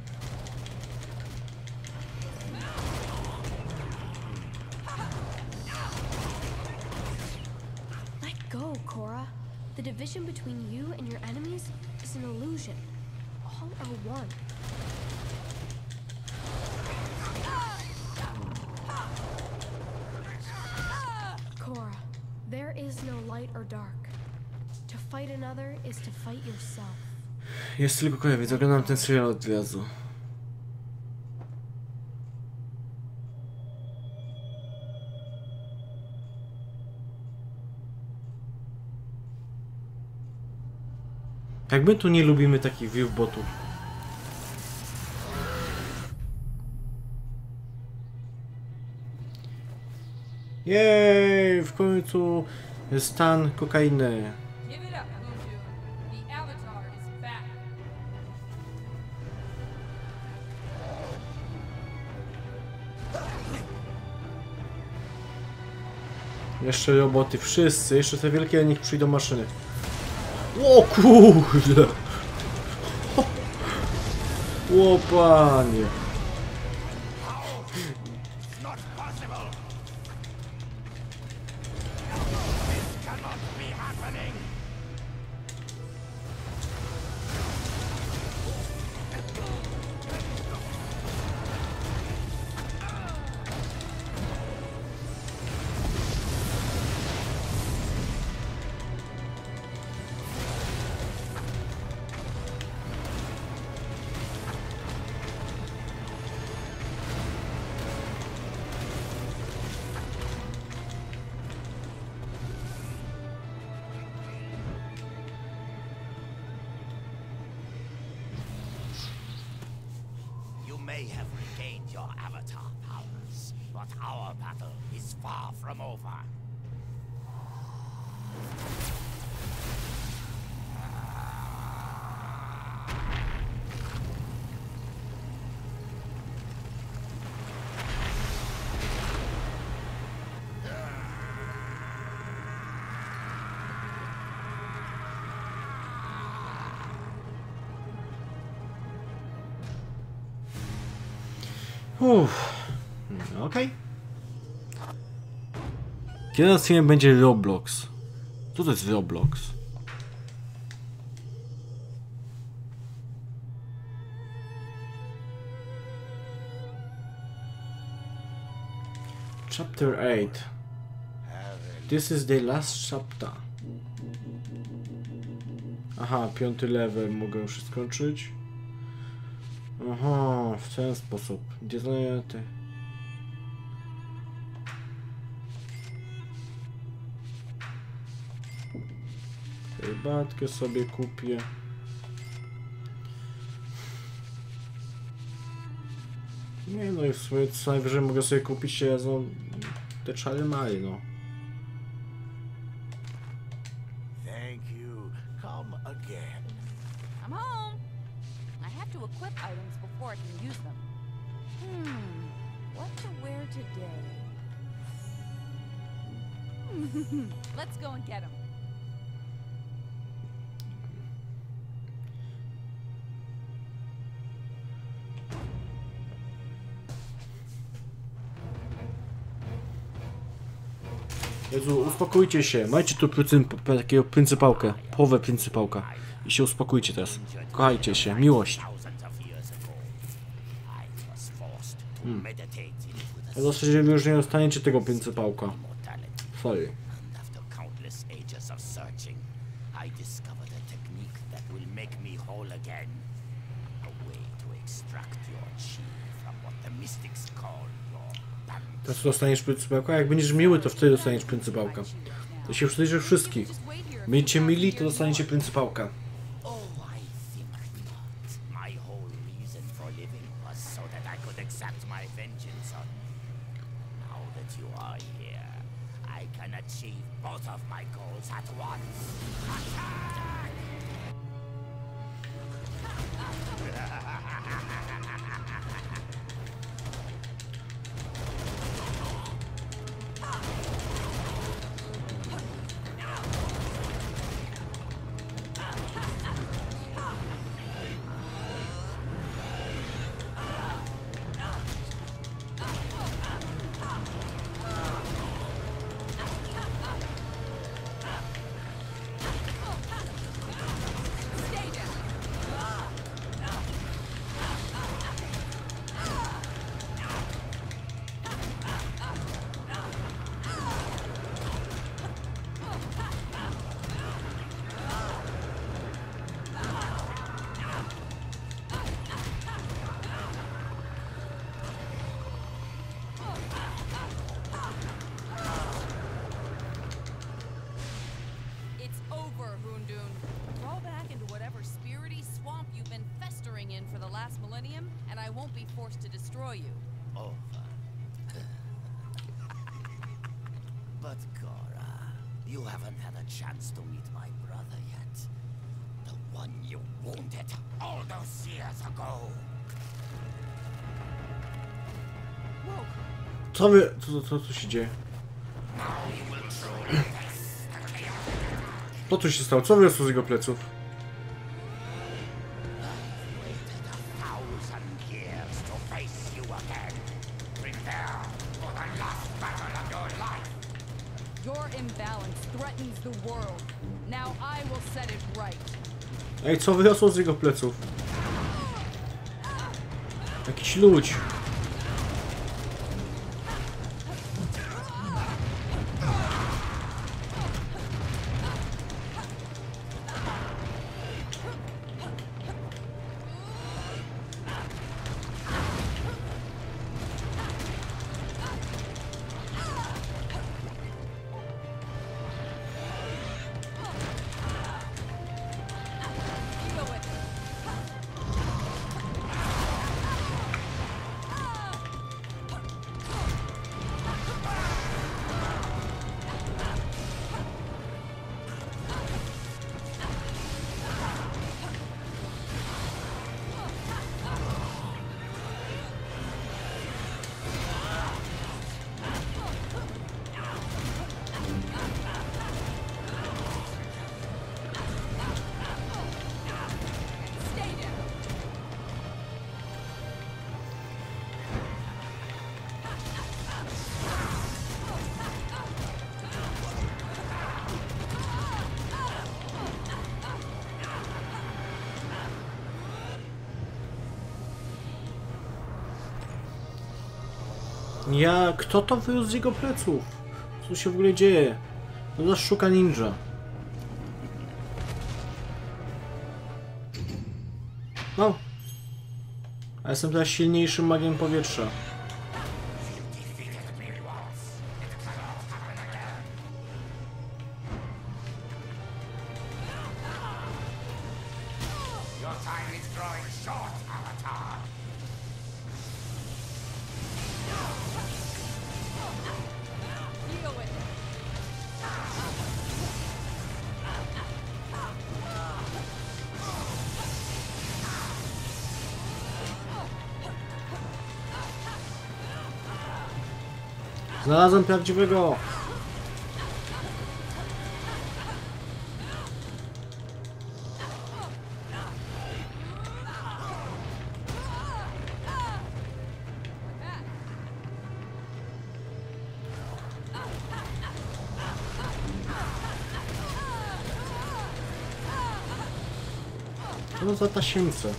C: Let go, Cora. The division between you and your enemies is an illusion. All are one. Cora, there is no light or dark. To fight another is to fight yourself.
A: Jest tylko kojawiec, oglądam ten serial od razu. Jak my tu nie lubimy takich view botów. Jej, w końcu stan kokainy.
B: Give it up, Moonju. The Avatar is back.
A: Jeszcze roboty, wszyscy, jeszcze te wielkie, niech przyjdą maszyny. O kurde! O panie!
D: Not possible. This cannot be happening. You may have regained your avatar powers, but our battle is far from over.
A: Uff, okej. Kiedy na streamie będzie Roblox? Co to jest Roblox? Chapter eight. This is the last chapter. Aha, piąty level mogę już skończyć. Aha, w ten sposób. Gdzie znają te... Herbatkę sobie kupię. Nie no i w sumie co najwyżej mogę sobie kupić się no, te czary mali, no.
D: Thank you. Come again.
B: I'm home. I have to equip items before I can use them. Hmm, what to wear today? Let's go and get him.
A: Jezu, uspokójcie się. Majcie tu pryncyp takiego pryncypałkę. Połowę pryncypałka. I się uspokójcie teraz. Kochajcie się. Miłość.
D: Thousands of years ago, I was forced to meditate into the
A: Ja zasadzie już nie dostaniecie tego pryncypałka.
D: immortality.
A: Sorry.
D: And after countless ages of searching, I discovered a technique that will make me whole again. A way to extract your chi from what the mystics call your band.
A: Teraz dostaniesz pryncypałka. Jak będziesz miły, to wtedy dostaniesz pryncypałka. To się przyjrzy wszystkich. Będziecie mili, to dostaniecie pryncypałka.
D: Oh, I think not. My whole reason for living was so that I could exact my vengeance on you. Now that you are here, I can achieve both of my goals at once. Attack!
B: It's over, Hoondoon. Crawl back into whatever spirity swamp you've been festering in for the last millennium, and I won't be forced to destroy you.
D: Over. But Cora, you haven't had a chance to meet my brother yet. The one you wounded all those years ago.
B: Whoa,
A: Co wy... Co, co, co się dzieje? Co tu się stało? Co wyniosło z jego pleców?
D: Waited a thousand years to face you again. Prepare for the last battle of your life.
B: your imbalance threatens the world. Now I will set it right.
A: Ej, co wyniosło z jego pleców? Jakiś ludź.
B: Go with it. Stay down.
A: Ja... Kto to wyniósł z jego pleców? Co się w ogóle dzieje? To nas szuka ninja. No. A jestem teraz silniejszym magiem powietrza.
D: Your time is growing short, Avatar.
B: Deal with it.
A: Znalazłem prawdziwego! No za tasiemce.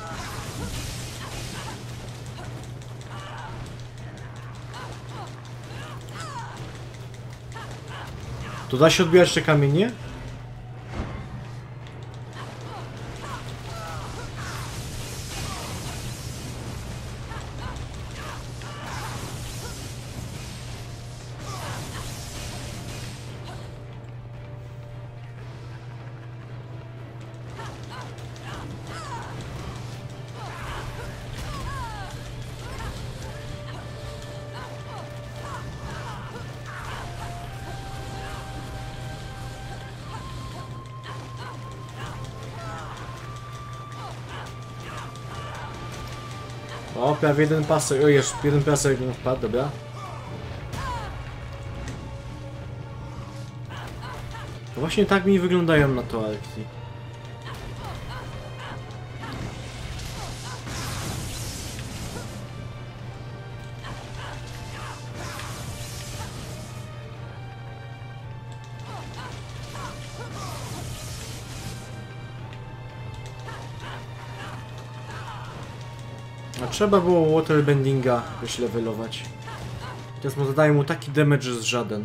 A: Tu da się odbijać te kamienie? O, prawie jeden pasek. O, jest jeden pasek nie wpadł, dobra. To właśnie tak mi wyglądają na toalki. A trzeba było waterbendinga jakoś levelować. Teraz mu zadaję mu taki damage, że z żaden.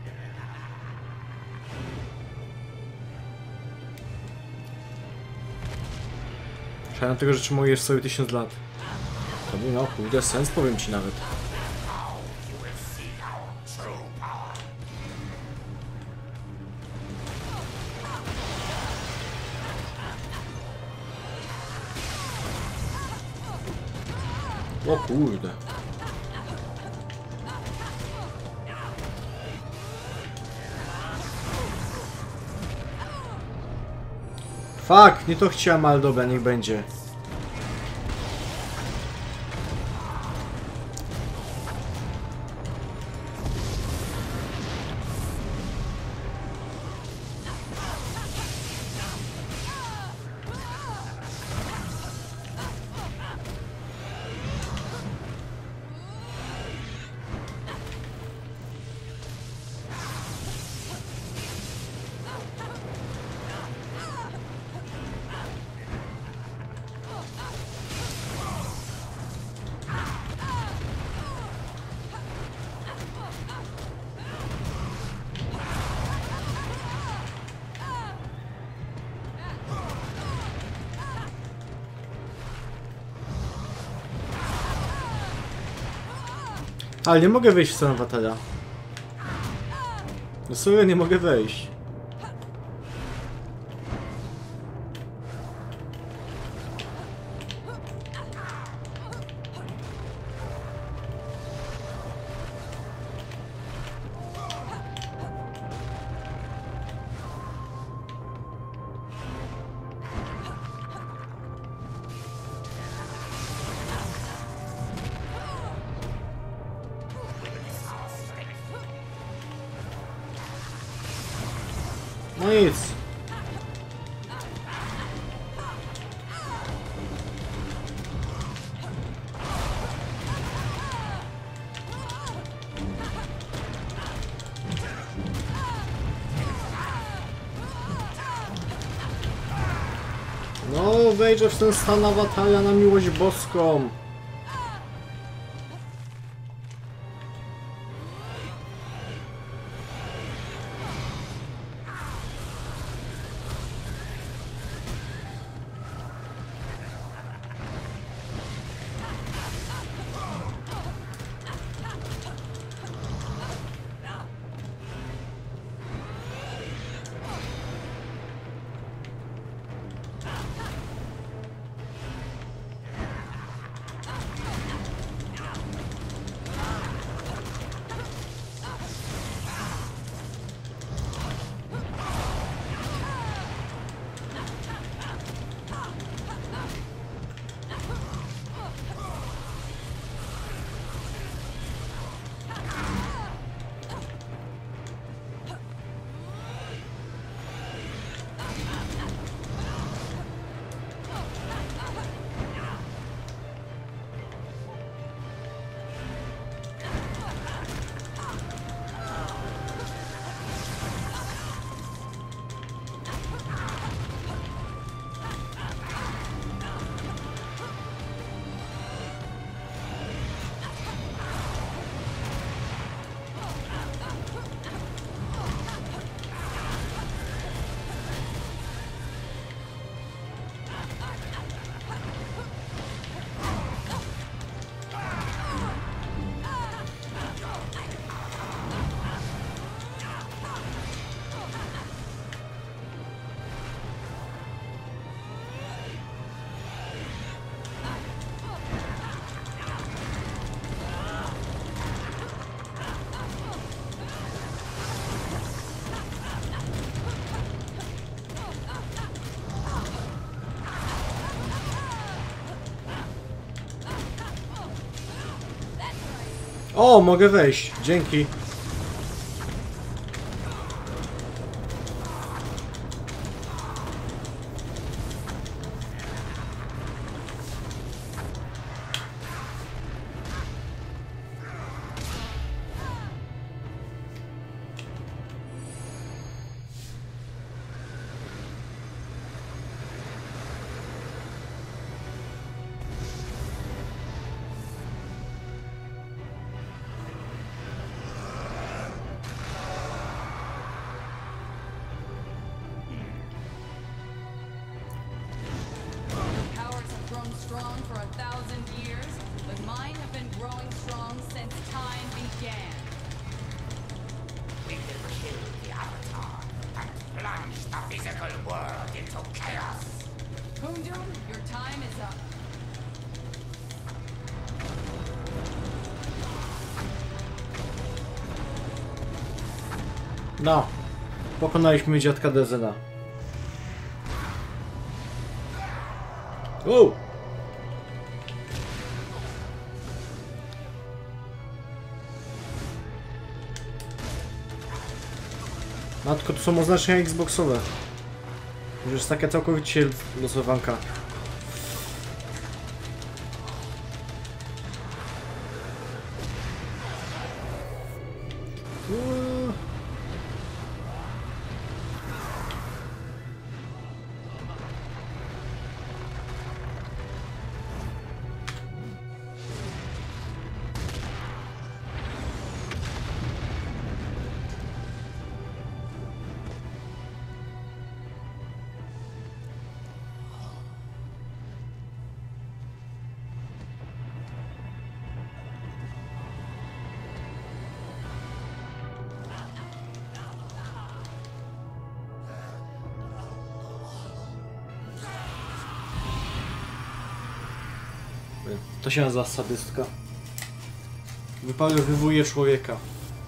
A: Szkoda tego, że trzymujesz sobie tysiąc lat. To by miał kurde sens, powiem ci nawet. O kurde. Fuck, nie to chciałem, ale dobra, niech będzie. Ale nie mogę wejść w stronę awatara. No serio, nie mogę wejść. No nic. No, wejdę w ten stan awatara na miłość boską. O, mogę wejść. Dzięki.
B: Powers have grown strong for a thousand years, but mine have been growing strong since time began.
D: We will kill the Avatar and plunge the physical world into chaos.
B: Kundun, your time is up.
A: No. Pokonaliśmy dziadka Dezena. Wow. Matko, tu są oznaczenia Xboxowe. Już jest taka całkowicie losowanka. Uuu. To się nazywa sadystka. Wyparowywuje człowieka.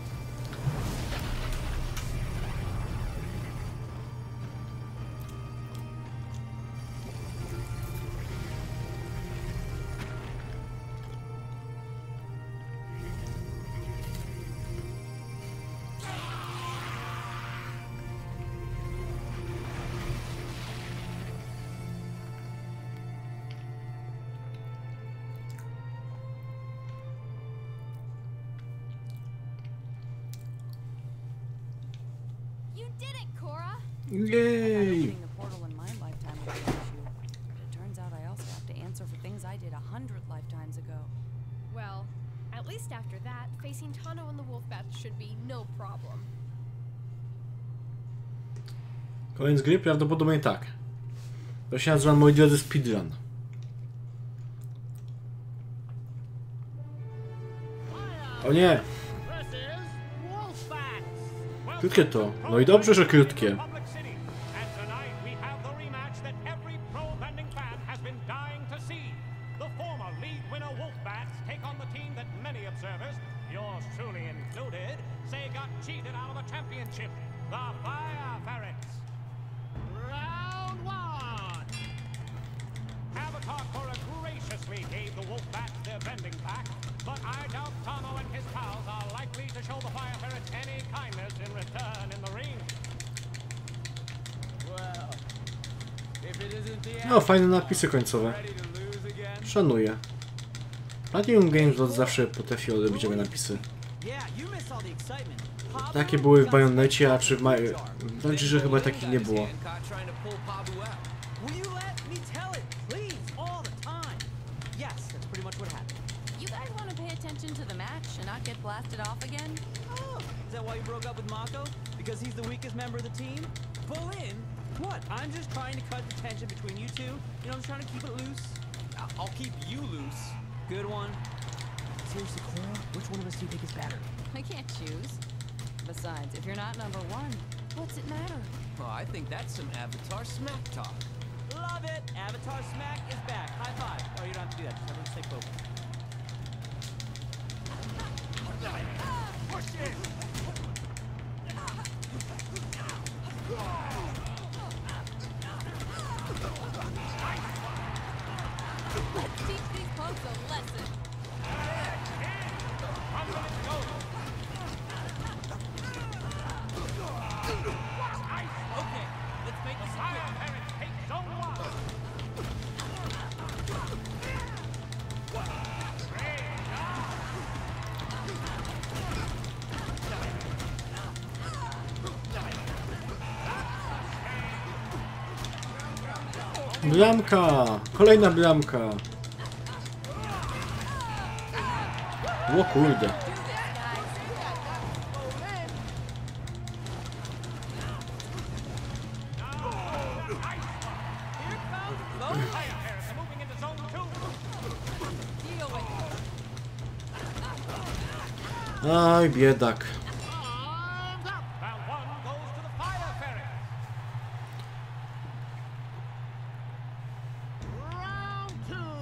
C: You did it, Korra!
A: Jej!
B: Opening the portal in my lifetime was an issue. But it turns out I also have to answer for things I did a hundred lifetimes ago.
C: Well, at least after that, facing Tano and the Wolfbats should be no problem.
A: Koniec gry? Prawdopodobnie tak. To się nazywa, moi drodzy, speedrun. O nie! Krótkie to. No i dobrze, że krótkie.
E: Public City. And tonight we have the rematch that every pro-bending fan has been dying to see. The former league winner Wolfbats take on the team that many observers, yours truly included, say got cheated out of a championship, the Fire Ferrets. Round one. Avatar Korra graciously gave the Wolfbats their bending back, but I doubt Tano and his pals are likely to show the Fire Ferrets any kindness in return in the ring.
F: Well, if it isn't the
A: No, fajne napisy końcowe.
F: ready to lose again.
A: Szanuję. Platinum Games od zawsze potrafi robić takie napisy.
F: Yeah, you missed all the excitement.
A: Takie były w Bayonecie, a czy w Maj... Znaczy, że chyba takich nie było.
F: Will you let me tell it, please, all the time? Yes, that's pretty much what happened.
B: You guys want to pay attention to the match and not get blasted off again?
F: Oh, is that why you broke up with Mako? Because he's the weakest member of the team? Pull in? What? I'm just trying to cut the tension between you two. You know, I'm trying to keep it loose. I'll keep you loose. Good one. Seriously, Korra, which one of us do you think is better?
B: I can't choose. Besides, if you're not number one, what's it matter?
G: Oh, I think that's some Avatar smack talk.
F: Love it! Avatar Smack is back. High five. Oh, you don't have to do that. Just everyone stay focused.
B: Let's teach these punks a lesson.
E: From the
A: Bramka! Kolejna bramka! O kurde. Aj, biedak.
E: Round one goes to the fire ferret.
H: Round two.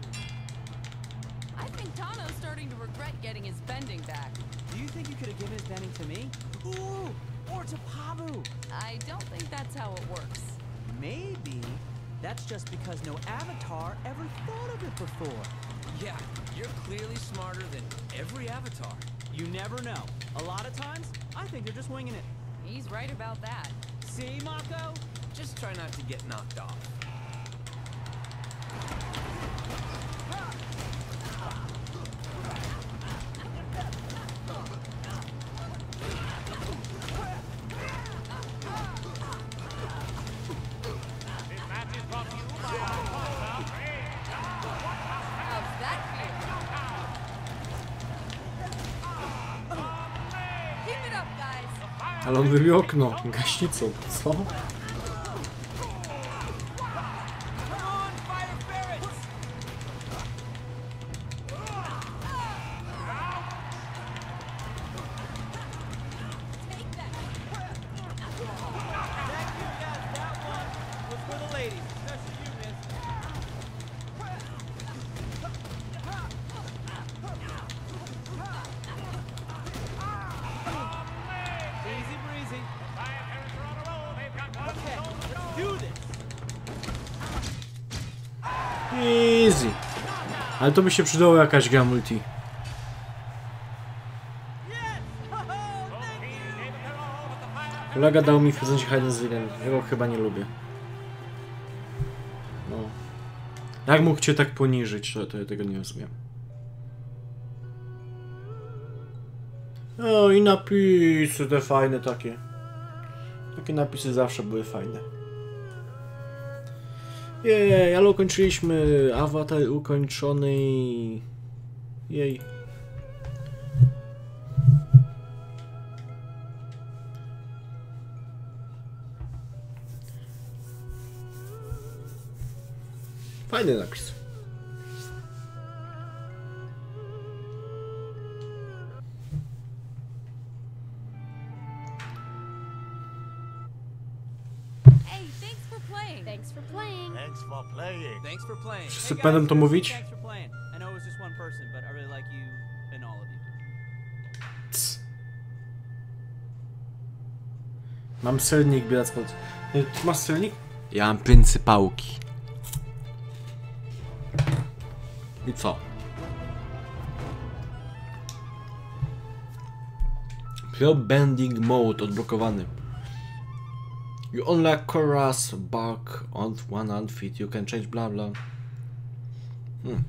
B: I think Tano's starting to regret getting his bending back.
F: Do you think you could have given his bending to me? Ooh, or to Pabu?
B: I don't think that's how it works.
F: Maybe that's just because no Avatar ever thought of it before.
G: Yeah, you're clearly smarter than every Avatar.
F: You never know. A lot of times, I think they're just winging it.
B: He's right about that.
F: See, Mako?
G: Just try not to get knocked off.
E: This match is brought to you by our sponsor,
B: How's that feel? Keep it up, guys.
A: Ale on wybił okno gaśnicą. Co?
F: Come on, fire ferrets!
B: Take that.
F: Thank you, yes, that one was for the ladies, especially you, miss. Easy breezy.
E: fire ferrets are on a roll. They've got one
F: Okay,
E: stone to
F: let's
E: go.
F: do this.
A: Easy. Ale to by się przydało jakaś gra multi.
F: Yes! Ho, ho, thank you!
E: Gave it their all, but the fire
A: Kolega dał mi w prezencie Hidden Zillion. Ja go chyba nie lubię. No. Jak mógł cię tak poniżyć, to, to ja tego nie rozumiem. O, i napisy te fajne takie. Takie napisy zawsze były fajne. Jej, ale ukończyliśmy. Awatar ukończony. Jej. Fajny napis.
B: Hey, thanks for playing.
C: Thanks for playing.
H: Thanks for playing.
G: Thanks for playing.
A: Wszyscy
F: Hey,
A: będą
F: guys,
A: to
F: seriously,
A: mówić?
F: Thanks for playing. I know it was just one person, but I really like you and all of you.
A: Cs. Mam sernik, biorąc pod... Ty masz sernik? Ja mam pryncypałki. I co? Pro Bending Mode odblokowany. You unlock chorus, bark on one outfit. You can change bla bla. Hmm.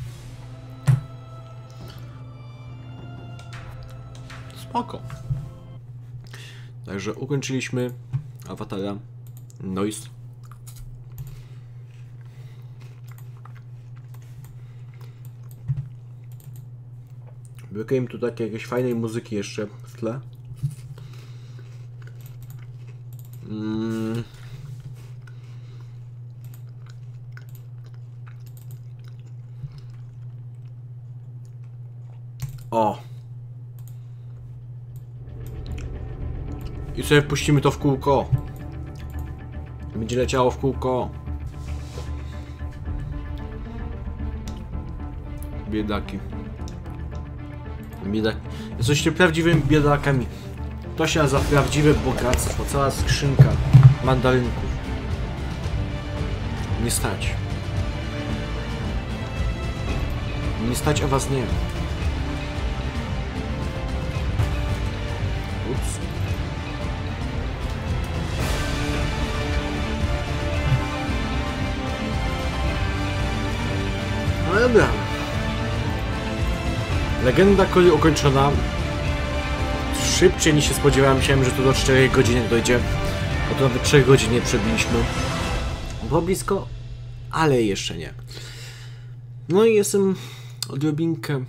A: Spoko. Także ukończyliśmy Awatara Noise. Brakuje mi tu takiej jakiejś fajnej muzyki jeszcze w tle. Mm. O! I sobie puścimy to w kółko. Będzie leciało w kółko. Biedaki. Biedak. Jesteście prawdziwymi biedakami. To się nazywa prawdziwe bogactwo. Cała skrzynka mandarynków. Nie stać. Nie stać, a was nie. Ups. No dobra. Legenda Koli ukończona. Szybciej niż się spodziewałem. Myślałem, że to do czterech godzin dojdzie. A to nawet trzech godzin nie przebiliśmy. Było blisko, ale jeszcze nie. No i jestem odrobinkę...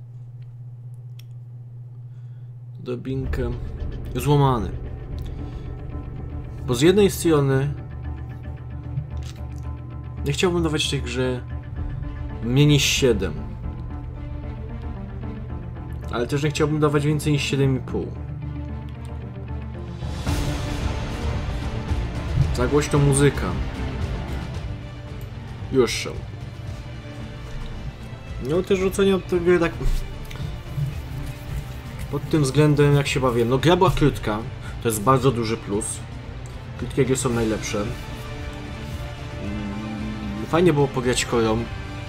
A: Odrobinkę złamany. Bo z jednej strony nie chciałbym dawać tej grze mniej niż siedem. Ale też nie chciałbym dawać więcej niż siedem i pół. Za głośno muzyka. Już show. No też oceniam tę grę tak... Pod tym względem jak się bawiłem. No gra była krótka. To jest bardzo duży plus. Krótkie gry są najlepsze. Fajnie było pograć korą.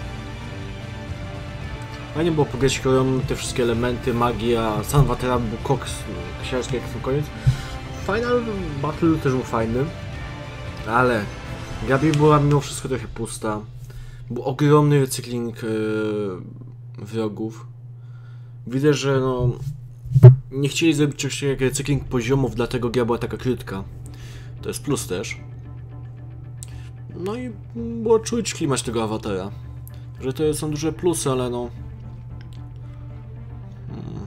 A: Fajnie było pograć korą, te wszystkie elementy, magia, sam Wateran był koks, kasiarski jak na koniec. Final Battle też był fajny. Ale Gabi była mimo wszystko trochę pusta. Był ogromny recykling yy, wrogów. Widzę, że no... Nie chcieli zrobić czegoś jak recykling poziomów, dlatego gra była taka krótka. To jest plus też. No i było czuć klimat tego awatara. Że to są duże plusy, ale no... Hmm.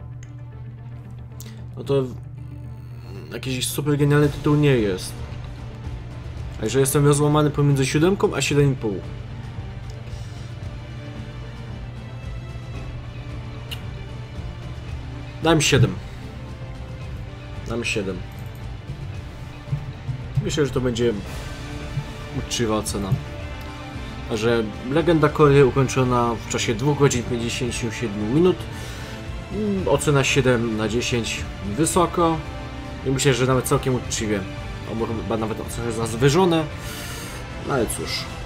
A: No to... Jakiś super genialny tytuł nie jest. A że jestem rozłamany pomiędzy siódemką a siedem i pół. Dam siedem. Dam siedem. Myślę, że to będzie uczciwa ocena. A że Legenda Korry ukończona w czasie dwóch godzin pięćdziesięciu siedmiu minut. Ocena siedem na dziesięć. Wysoko. I myślę, że nawet całkiem uczciwie. Albo chyba nawet trochę zawyżone. No ale cóż.